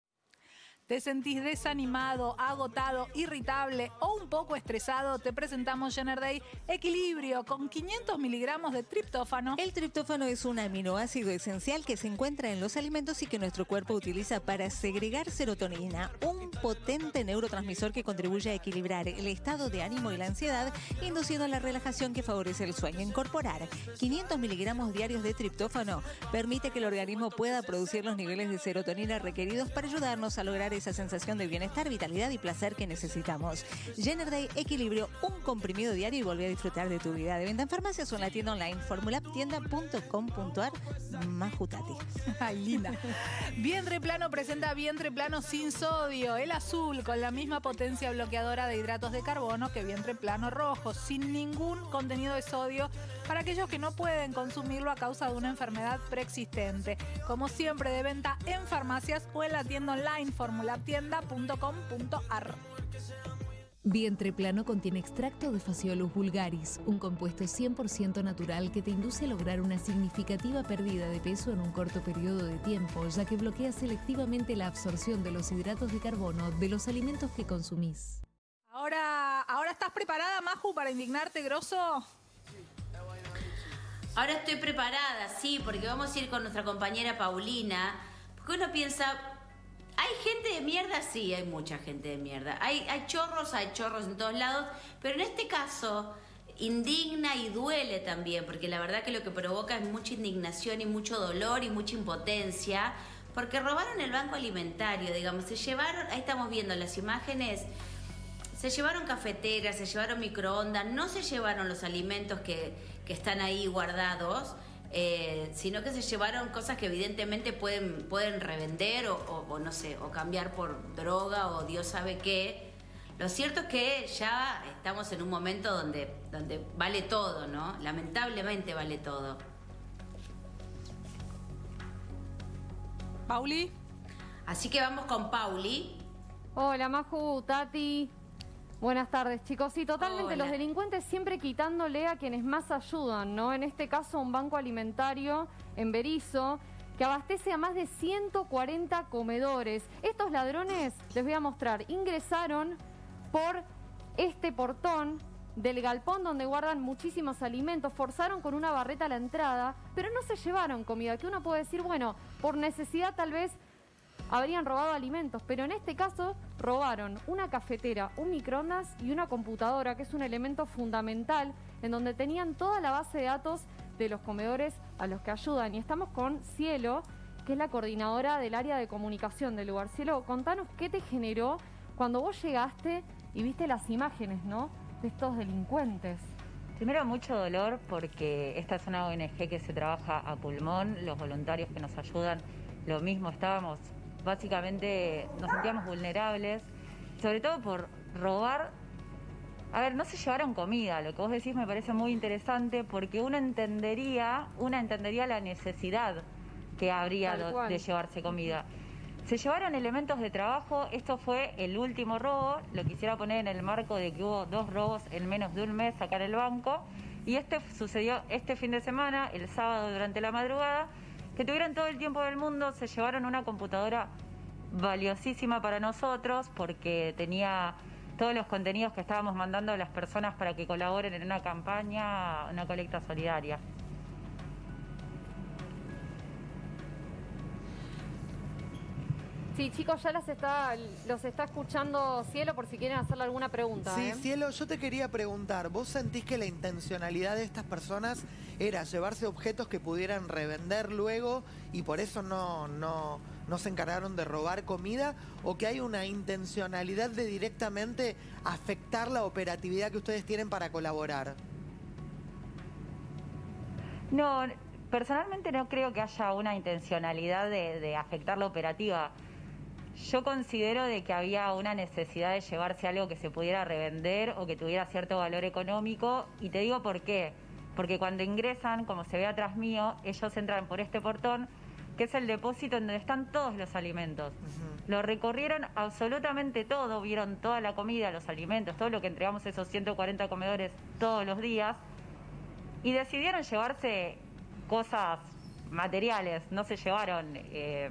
Speaker 2: ¿Te sentís desanimado, agotado, irritable o un poco estresado? Te presentamos Generday Equilibrio con quinientos miligramos de triptófano.
Speaker 16: El triptófano es un aminoácido esencial que se encuentra en los alimentos y que nuestro cuerpo utiliza para segregar serotonina, un potente neurotransmisor que contribuye a equilibrar el estado de ánimo y la ansiedad, induciendo la relajación que favorece el sueño. Incorporar quinientos miligramos diarios de triptófano permite que el organismo pueda producir los niveles de serotonina requeridos para ayudarnos a lograr esa sensación de bienestar, vitalidad y placer que necesitamos. Generday Equilibrio, un comprimido diario y volví a disfrutar de tu vida. De venta en farmacias o en la tienda online formulaptienda punto com punto ar. Majutati.
Speaker 2: Ay, linda. Vientre Plano presenta Vientre Plano sin sodio, el azul con la misma potencia bloqueadora de hidratos de carbono que Vientre Plano rojo, sin ningún contenido de sodio para aquellos que no pueden consumirlo a causa de una enfermedad preexistente. Como siempre, de venta en farmacias o en la tienda online formulaptienda punto com punto ar.
Speaker 15: Vientre Plano contiene extracto de Phaseolus vulgaris, un compuesto cien por ciento natural que te induce a lograr una significativa pérdida de peso en un corto periodo de tiempo, ya que bloquea selectivamente la absorción de los hidratos de carbono de los alimentos que consumís.
Speaker 2: Ahora, ¿ahora estás preparada, Maju, para indignarte grosso?
Speaker 1: Ahora estoy preparada, sí, porque vamos a ir con nuestra compañera Paulina, porque uno piensa... ¿Hay gente de mierda? Sí, hay mucha gente de mierda. Hay, hay chorros, hay chorros en todos lados, pero en este caso indigna y duele también, porque la verdad que lo que provoca es mucha indignación y mucho dolor y mucha impotencia, porque robaron el banco alimentario, digamos, se llevaron, ahí estamos viendo las imágenes, se llevaron cafeteras, se llevaron microondas, no se llevaron los alimentos que, que están ahí guardados, Eh, sino que se llevaron cosas que evidentemente pueden, pueden revender o, o, o no sé, o cambiar por droga o Dios sabe qué. Lo cierto es que ya estamos en un momento donde, donde vale todo, ¿no? Lamentablemente vale todo.
Speaker 2: ¿Pauli?
Speaker 1: Así que vamos con Pauli.
Speaker 17: Hola, Maju, Tati. Buenas tardes, chicos. Sí, totalmente. Hola. Los delincuentes siempre quitándole a quienes más ayudan, ¿no? En este caso, un banco alimentario en Berisso que abastece a más de ciento cuarenta comedores. Estos ladrones, les voy a mostrar, ingresaron por este portón del galpón donde guardan muchísimos alimentos, forzaron con una barreta la entrada, pero no se llevaron comida, que uno puede decir, bueno, por necesidad tal vez habrían robado alimentos, pero en este caso robaron una cafetera, un microondas y una computadora, que es un elemento fundamental en donde tenían toda la base de datos de los comedores a los que ayudan. Y estamos con Cielo, que es la coordinadora del área de comunicación del lugar. Cielo, contanos qué te generó cuando vos llegaste y viste las imágenes, ¿no?, de estos delincuentes.
Speaker 18: Primero, mucho dolor porque esta es una O N G que se trabaja a pulmón, los voluntarios que nos ayudan, lo mismo, estábamos, básicamente nos sentíamos vulnerables, sobre todo por robar. A ver, no se llevaron comida, lo que vos decís me parece muy interesante porque uno entendería, una entendería la necesidad que habría de, de llevarse comida. Se llevaron elementos de trabajo, esto fue el último robo, lo quisiera poner en el marco de que hubo dos robos en menos de un mes acá en el banco, y este sucedió este fin de semana, el sábado durante la madrugada, que tuvieron todo el tiempo del mundo, se llevaron una computadora valiosísima para nosotros porque tenía todos los contenidos que estábamos mandando a las personas para que colaboren en una campaña, una colecta solidaria.
Speaker 17: Sí, chicos, ya las está, los está escuchando Cielo por si quieren hacerle alguna pregunta.
Speaker 5: Sí,
Speaker 17: ¿eh?
Speaker 5: Cielo, yo te quería preguntar, ¿vos sentís que la intencionalidad de estas personas era llevarse objetos que pudieran revender luego y por eso no, no, no se encargaron de robar comida? ¿O que hay una intencionalidad de directamente afectar la operatividad que ustedes tienen para colaborar?
Speaker 18: No, personalmente no creo que haya una intencionalidad de, de afectar la operativa. Yo considero de que había una necesidad de llevarse algo que se pudiera revender o que tuviera cierto valor económico, y te digo por qué. Porque cuando ingresan, como se ve atrás mío, ellos entran por este portón, que es el depósito en donde están todos los alimentos. Uh-huh. Lo recorrieron absolutamente todo, vieron toda la comida, los alimentos, todo lo que entregamos a esos ciento cuarenta comedores todos los días, y decidieron llevarse cosas materiales, no se llevaron eh,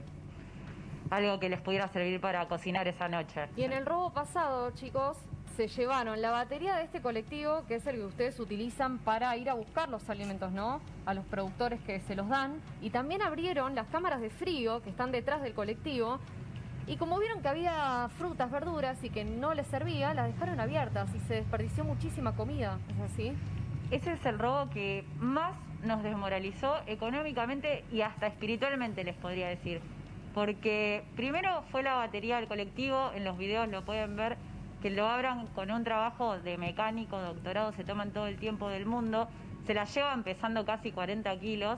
Speaker 18: algo que les pudiera servir para cocinar esa noche.
Speaker 17: Y en el robo pasado, chicos, se llevaron la batería de este colectivo, que es el que ustedes utilizan para ir a buscar los alimentos, ¿no? A los productores que se los dan. Y también abrieron las cámaras de frío que están detrás del colectivo. Y como vieron que había frutas, verduras y que no les servía, las dejaron abiertas y se desperdició muchísima comida. ¿Es así?
Speaker 18: Ese es el robo que más nos desmoralizó económicamente y hasta espiritualmente, les podría decir. Porque primero fue la batería del colectivo, en los videos lo pueden ver, que lo abran con un trabajo de mecánico, doctorado, se toman todo el tiempo del mundo, se la llevan pesando casi cuarenta kilos,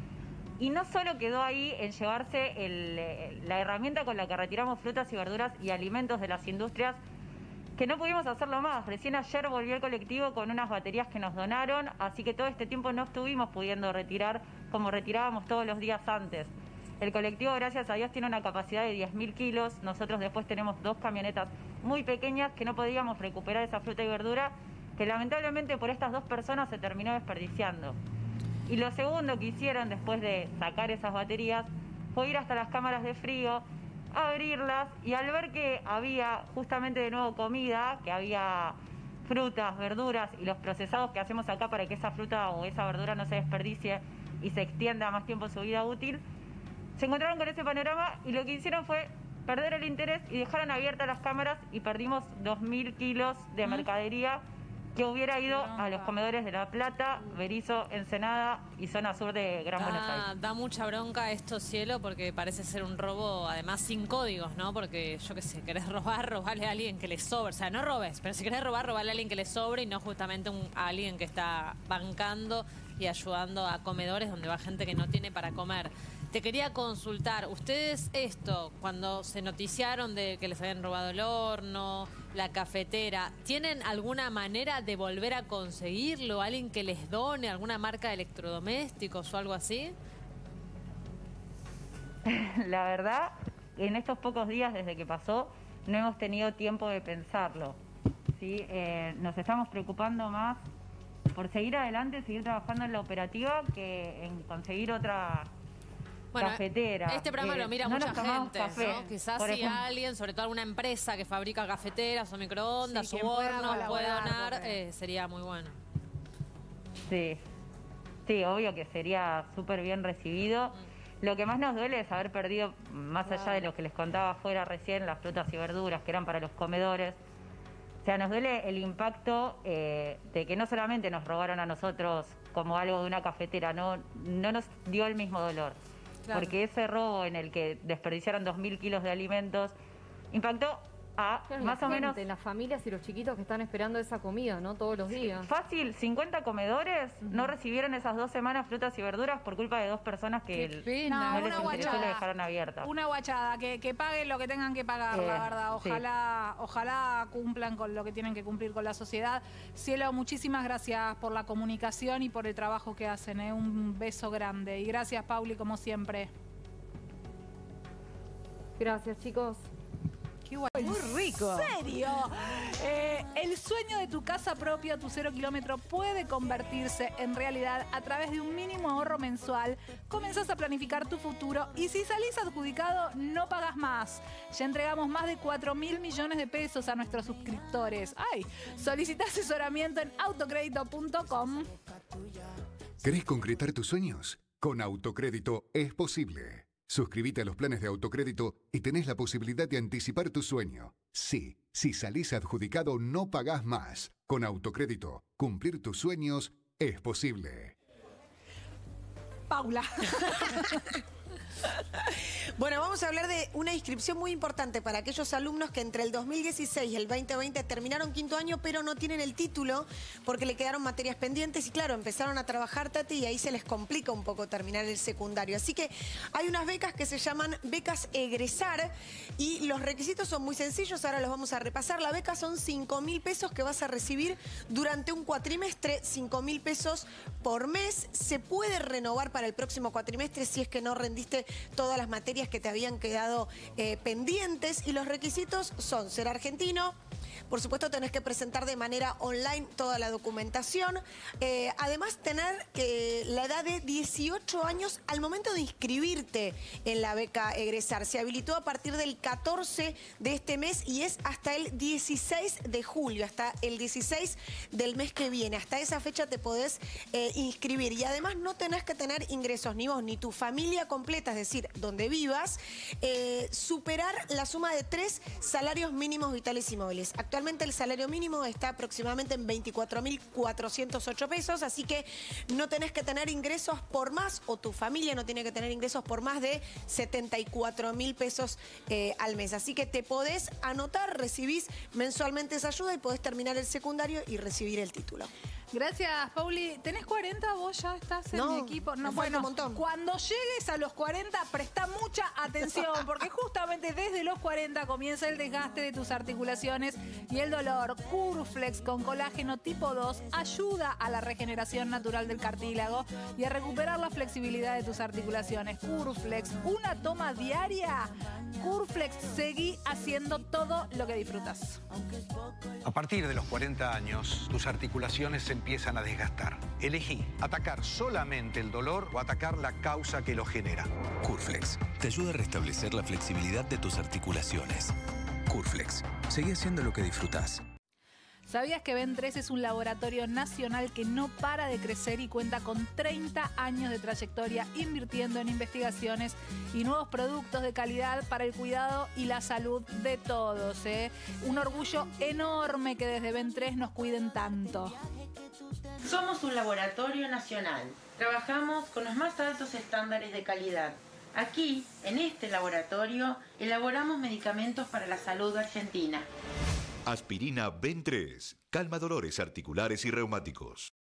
Speaker 18: y no solo quedó ahí en llevarse el, la herramienta con la que retiramos frutas y verduras y alimentos de las industrias, que no pudimos hacerlo más. Recién ayer volvió el colectivo con unas baterías que nos donaron, así que todo este tiempo no estuvimos pudiendo retirar como retirábamos todos los días antes. El colectivo, gracias a Dios, tiene una capacidad de diez mil kilos. Nosotros después tenemos dos camionetas muy pequeñas que no podíamos recuperar esa fruta y verdura, que lamentablemente por estas dos personas se terminó desperdiciando. Y lo segundo que hicieron después de sacar esas baterías fue ir hasta las cámaras de frío, abrirlas, y al ver que había justamente de nuevo comida, que había frutas, verduras y los procesados que hacemos acá para que esa fruta o esa verdura no se desperdicie y se extienda más tiempo su vida útil, se encontraron con ese panorama y lo que hicieron fue perder el interés y dejaron abiertas las cámaras y perdimos dos mil kilos de mercadería que hubiera ido a los comedores de La Plata, Berisso, Ensenada y zona sur de Gran
Speaker 7: da,
Speaker 18: Buenos Aires.
Speaker 7: Da mucha bronca esto, Cielo, porque parece ser un robo, además sin códigos, ¿no? Porque yo qué sé, querés robar, robarle a alguien que le sobre. O sea, no robes, pero si querés robar, robarle a alguien que le sobre y no justamente un, a alguien que está bancando y ayudando a comedores donde va gente que no tiene para comer. Te quería consultar, ustedes esto, cuando se noticiaron de que les habían robado el horno, la cafetera, ¿tienen alguna manera de volver a conseguirlo? ¿Alguien que les done alguna marca de electrodomésticos o algo así?
Speaker 18: La verdad, en estos pocos días desde que pasó, no hemos tenido tiempo de pensarlo. ¿Sí? Eh, nos estamos preocupando más por seguir adelante, seguir trabajando en la operativa, que en conseguir otra...
Speaker 7: Bueno,
Speaker 18: cafetera.
Speaker 7: Este programa
Speaker 18: eh,
Speaker 7: lo mira
Speaker 18: no
Speaker 7: mucha gente,
Speaker 18: café,
Speaker 7: ¿no? Quizás
Speaker 18: por
Speaker 7: si
Speaker 18: ejemplo.
Speaker 7: alguien, sobre todo alguna empresa que fabrica cafeteras o microondas
Speaker 9: Sí,
Speaker 7: o
Speaker 9: quien pueda
Speaker 7: hornos puede
Speaker 9: colaborar,
Speaker 7: donar,
Speaker 9: porque-
Speaker 7: eh, sería muy bueno.
Speaker 18: Sí, sí, obvio que sería súper bien recibido. Lo que más nos duele es haber perdido, más allá de lo que les contaba afuera recién, las frutas y verduras que eran para los comedores. O sea, nos duele el impacto eh, de que no solamente nos robaron a nosotros como algo de una cafetera, no, no nos dio el mismo dolor.
Speaker 7: Claro.
Speaker 18: Porque ese robo en el que desperdiciaron dos mil kilos de alimentos impactó a
Speaker 17: Claro,
Speaker 18: más
Speaker 17: la
Speaker 18: o menos...
Speaker 17: gente, las familias y los chiquitos que están esperando esa comida, ¿no? Todos los días.
Speaker 18: Fácil, cincuenta comedores no recibieron esas dos semanas frutas y verduras por culpa de dos personas que el-
Speaker 2: pena.
Speaker 18: no
Speaker 2: No,
Speaker 18: les
Speaker 2: una
Speaker 18: interesó y lo
Speaker 2: guachada.
Speaker 18: dejaron abierta.
Speaker 2: Una guachada, que, que paguen lo que tengan que pagar,
Speaker 18: Eh,
Speaker 2: la verdad.
Speaker 18: sí.
Speaker 2: Ojalá, ojalá cumplan con lo que tienen que cumplir con la sociedad. Cielo, muchísimas gracias por la comunicación y por el trabajo que hacen. ¿eh? Un beso grande. Y gracias, Pauli, como siempre.
Speaker 17: Gracias, chicos.
Speaker 2: Qué guay. Muy rico. ¿En serio? Eh, el sueño de tu casa propia, tu cero kilómetro, puede convertirse en realidad a través de un mínimo ahorro mensual. Comenzás a planificar tu futuro y si salís adjudicado, no pagas más. Ya entregamos más de cuatro mil millones de pesos a nuestros suscriptores. ¡Ay! Solicita asesoramiento en autocrédito punto com.
Speaker 19: ¿Querés concretar tus sueños? Con Autocrédito es posible. Suscríbete a los planes de autocrédito y tenés la posibilidad de anticipar tu sueño. Sí, si salís adjudicado no pagás más. Con Autocrédito, cumplir tus sueños es posible.
Speaker 2: Paula.
Speaker 10: Bueno, vamos a hablar de una inscripción muy importante para aquellos alumnos que entre el dos mil dieciséis y el veinte veinte terminaron quinto año, pero no tienen el título porque le quedaron materias pendientes y claro, empezaron a trabajar, Tati, y ahí se les complica un poco terminar el secundario. Así que hay unas becas que se llaman becas egresar y los requisitos son muy sencillos, ahora los vamos a repasar. La beca son cinco mil pesos que vas a recibir durante un cuatrimestre, cinco mil pesos por mes. Se puede renovar para el próximo cuatrimestre si es que no rendiste todas las materias que te habían quedado eh, pendientes y los requisitos son ser argentino. Por supuesto, tenés que presentar de manera online toda la documentación. Eh, además, tener eh, la edad de dieciocho años al momento de inscribirte en la beca egresar. Se habilitó a partir del catorce de este mes y es hasta el dieciséis de julio, hasta el dieciséis del mes que viene. Hasta esa fecha te podés eh, inscribir. Y además no tenés que tener ingresos ni vos ni tu familia completa, es decir, donde vivas, eh, superar la suma de tres salarios mínimos vitales y móviles. Actualmente el salario mínimo está aproximadamente en veinticuatro mil cuatrocientos ocho pesos, así que no tenés que tener ingresos por más, o tu familia no tiene que tener ingresos por más de setenta y cuatro mil pesos eh, al mes. Así que te podés anotar, recibís mensualmente esa ayuda y podés terminar el secundario y recibir el título.
Speaker 2: Gracias, Pauli. ¿Tenés cuarenta? ¿Vos ya estás en
Speaker 10: No,
Speaker 2: mi equipo?
Speaker 10: me falta
Speaker 2: bueno,
Speaker 10: un montón.
Speaker 2: Cuando llegues a los cuarenta, presta mucha atención, porque justamente desde los cuarenta comienza el desgaste de tus articulaciones y el dolor. Curflex con colágeno tipo dos ayuda a la regeneración natural del cartílago y a recuperar la flexibilidad de tus articulaciones. Curflex, una toma diaria. Curflex, seguí haciendo todo lo que disfrutas.
Speaker 20: A partir de los cuarenta años, tus articulaciones se empiezan a desgastar. Elegí atacar solamente el dolor o atacar la causa que lo genera.
Speaker 21: Curflex te ayuda a restablecer la flexibilidad de tus articulaciones. Curflex, seguí haciendo lo que disfrutás.
Speaker 2: ¿Sabías que Ben tres es un laboratorio nacional que no para de crecer y cuenta con treinta años de trayectoria invirtiendo en investigaciones y nuevos productos de calidad para el cuidado y la salud de todos? ¿eh? Un orgullo enorme que desde Ben tres nos cuiden tanto.
Speaker 22: Somos un laboratorio nacional. Trabajamos con los más altos estándares de calidad. Aquí, en este laboratorio, elaboramos medicamentos para la salud argentina.
Speaker 23: Aspirina Ben tres. Calma dolores articulares y reumáticos.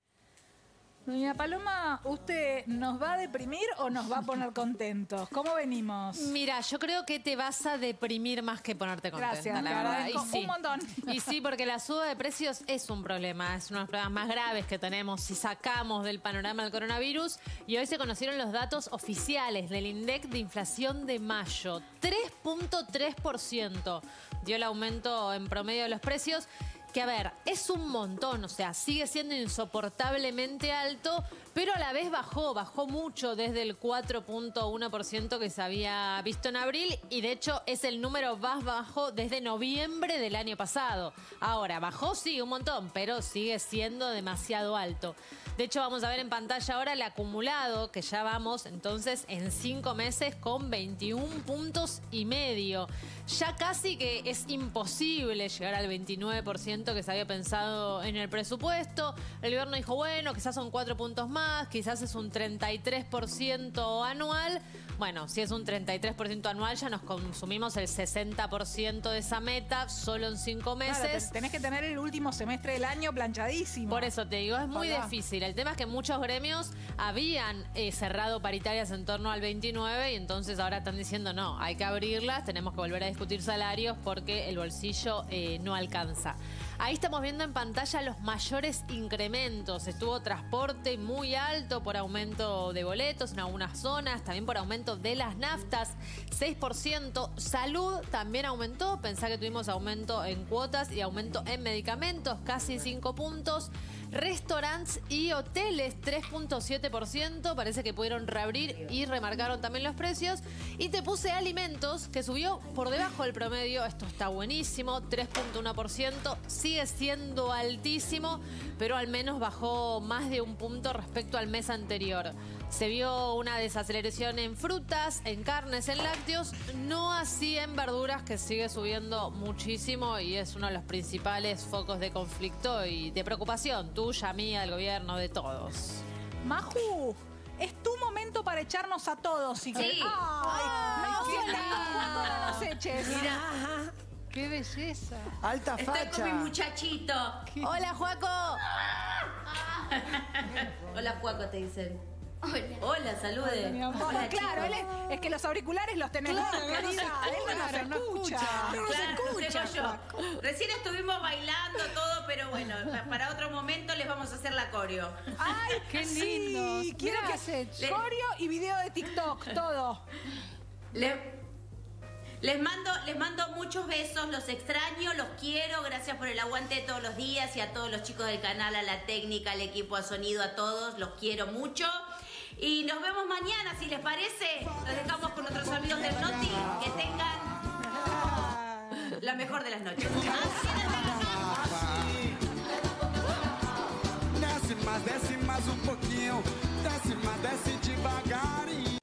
Speaker 2: Doña Paloma, ¿usted nos va a deprimir o nos va a poner contentos? ¿Cómo venimos?
Speaker 7: Mira, yo creo que te vas a deprimir más que ponerte contenta,
Speaker 2: Gracias,
Speaker 7: la
Speaker 2: te
Speaker 7: verdad.
Speaker 2: agradezco
Speaker 7: Y sí.
Speaker 2: un montón.
Speaker 7: Y sí, porque la suba de precios es un problema, es uno de los problemas más graves que tenemos si sacamos del panorama del coronavirus. Y hoy se conocieron los datos oficiales del INDEC de inflación de mayo. tres punto tres por ciento dio el aumento en promedio de los precios. Que a ver, es un montón, o sea, sigue siendo insoportablemente alto, pero a la vez bajó, bajó mucho desde el cuatro punto uno por ciento que se había visto en abril y de hecho es el número más bajo desde noviembre del año pasado. Ahora, bajó sí un montón, pero sigue siendo demasiado alto. De hecho, vamos a ver en pantalla ahora el acumulado, que ya vamos entonces en cinco meses con veintiún puntos y medio. Ya casi que es imposible llegar al veintinueve por ciento que se había pensado en el presupuesto. El gobierno dijo, bueno, quizás son cuatro puntos más, quizás es un treinta y tres por ciento anual. Bueno, si es un treinta y tres por ciento anual, ya nos consumimos el sesenta por ciento de esa meta solo en cinco meses.
Speaker 2: Claro, te- tenés que tener el último semestre del año planchadísimo.
Speaker 7: Por eso te digo, es muy
Speaker 2: Ojalá.
Speaker 7: difícil. El tema es que muchos gremios habían eh, cerrado paritarias en torno al veintinueve y entonces ahora están diciendo, no, hay que abrirlas, tenemos que volver a discutir salarios porque el bolsillo eh, no alcanza. Ahí estamos viendo en pantalla los mayores incrementos. Estuvo transporte muy alto por aumento de boletos en algunas zonas, también por aumento de las naftas, seis por ciento. Salud también aumentó, pensá que tuvimos aumento en cuotas y aumento en medicamentos, casi cinco puntos. Restaurantes y hoteles, tres punto siete por ciento. Parece que pudieron reabrir y remarcaron también los precios. Y te puse alimentos, que subió por debajo del promedio. Esto está buenísimo, tres punto uno por ciento. Sigue siendo altísimo, pero al menos bajó más de un punto respecto al mes anterior. Se vio una desaceleración en frutas, en carnes, en lácteos, no así en verduras, que sigue subiendo muchísimo y es uno de los principales focos de conflicto y de preocupación tuya, mía, del gobierno, de todos.
Speaker 2: Maju, es tu momento para echarnos a todos. Si
Speaker 1: Sí.
Speaker 2: querés. Ay, no,
Speaker 1: Ay,
Speaker 2: Juaco,
Speaker 1: qué
Speaker 2: no nos eches.
Speaker 1: Mira.
Speaker 9: ¡Qué belleza!
Speaker 5: Alta
Speaker 1: Estoy
Speaker 5: facha.
Speaker 1: con mi muchachito.
Speaker 7: Hola, Juaco.
Speaker 1: Hola, Juaco, te dicen. Hola. Hola, salude.
Speaker 2: Mi amor,
Speaker 1: Hola,
Speaker 2: claro, él
Speaker 1: chicos.
Speaker 2: es, es que los auriculares los tenés.
Speaker 1: Claro,
Speaker 2: vos,
Speaker 1: no se
Speaker 2: querida. Él no nos
Speaker 9: escucha, no
Speaker 2: escucha.
Speaker 9: escucha.
Speaker 2: No nos
Speaker 1: Claro,
Speaker 2: escucha,
Speaker 1: tengo yo. Recién estuvimos bailando todo, pero bueno, pa- para otro momento les vamos a hacer la coreo.
Speaker 2: Ay,
Speaker 9: Qué
Speaker 2: sí,
Speaker 9: lindos.
Speaker 2: quiero
Speaker 9: Mirá,
Speaker 2: que se
Speaker 1: Le-
Speaker 2: coreo y video de TikTok, todo.
Speaker 1: Le- les mando, les mando muchos besos, los extraño, los quiero, gracias por el aguante de todos los días y a todos los chicos del canal, a la técnica, al equipo, a sonido, a todos, los quiero mucho. Y nos vemos mañana, si les parece. Los dejamos con nuestros amigos del Noti. Que tengan la mejor de las noches.
Speaker 6: Desce mais, desce mais um pouquinho. Desce mais, desce devagarinho.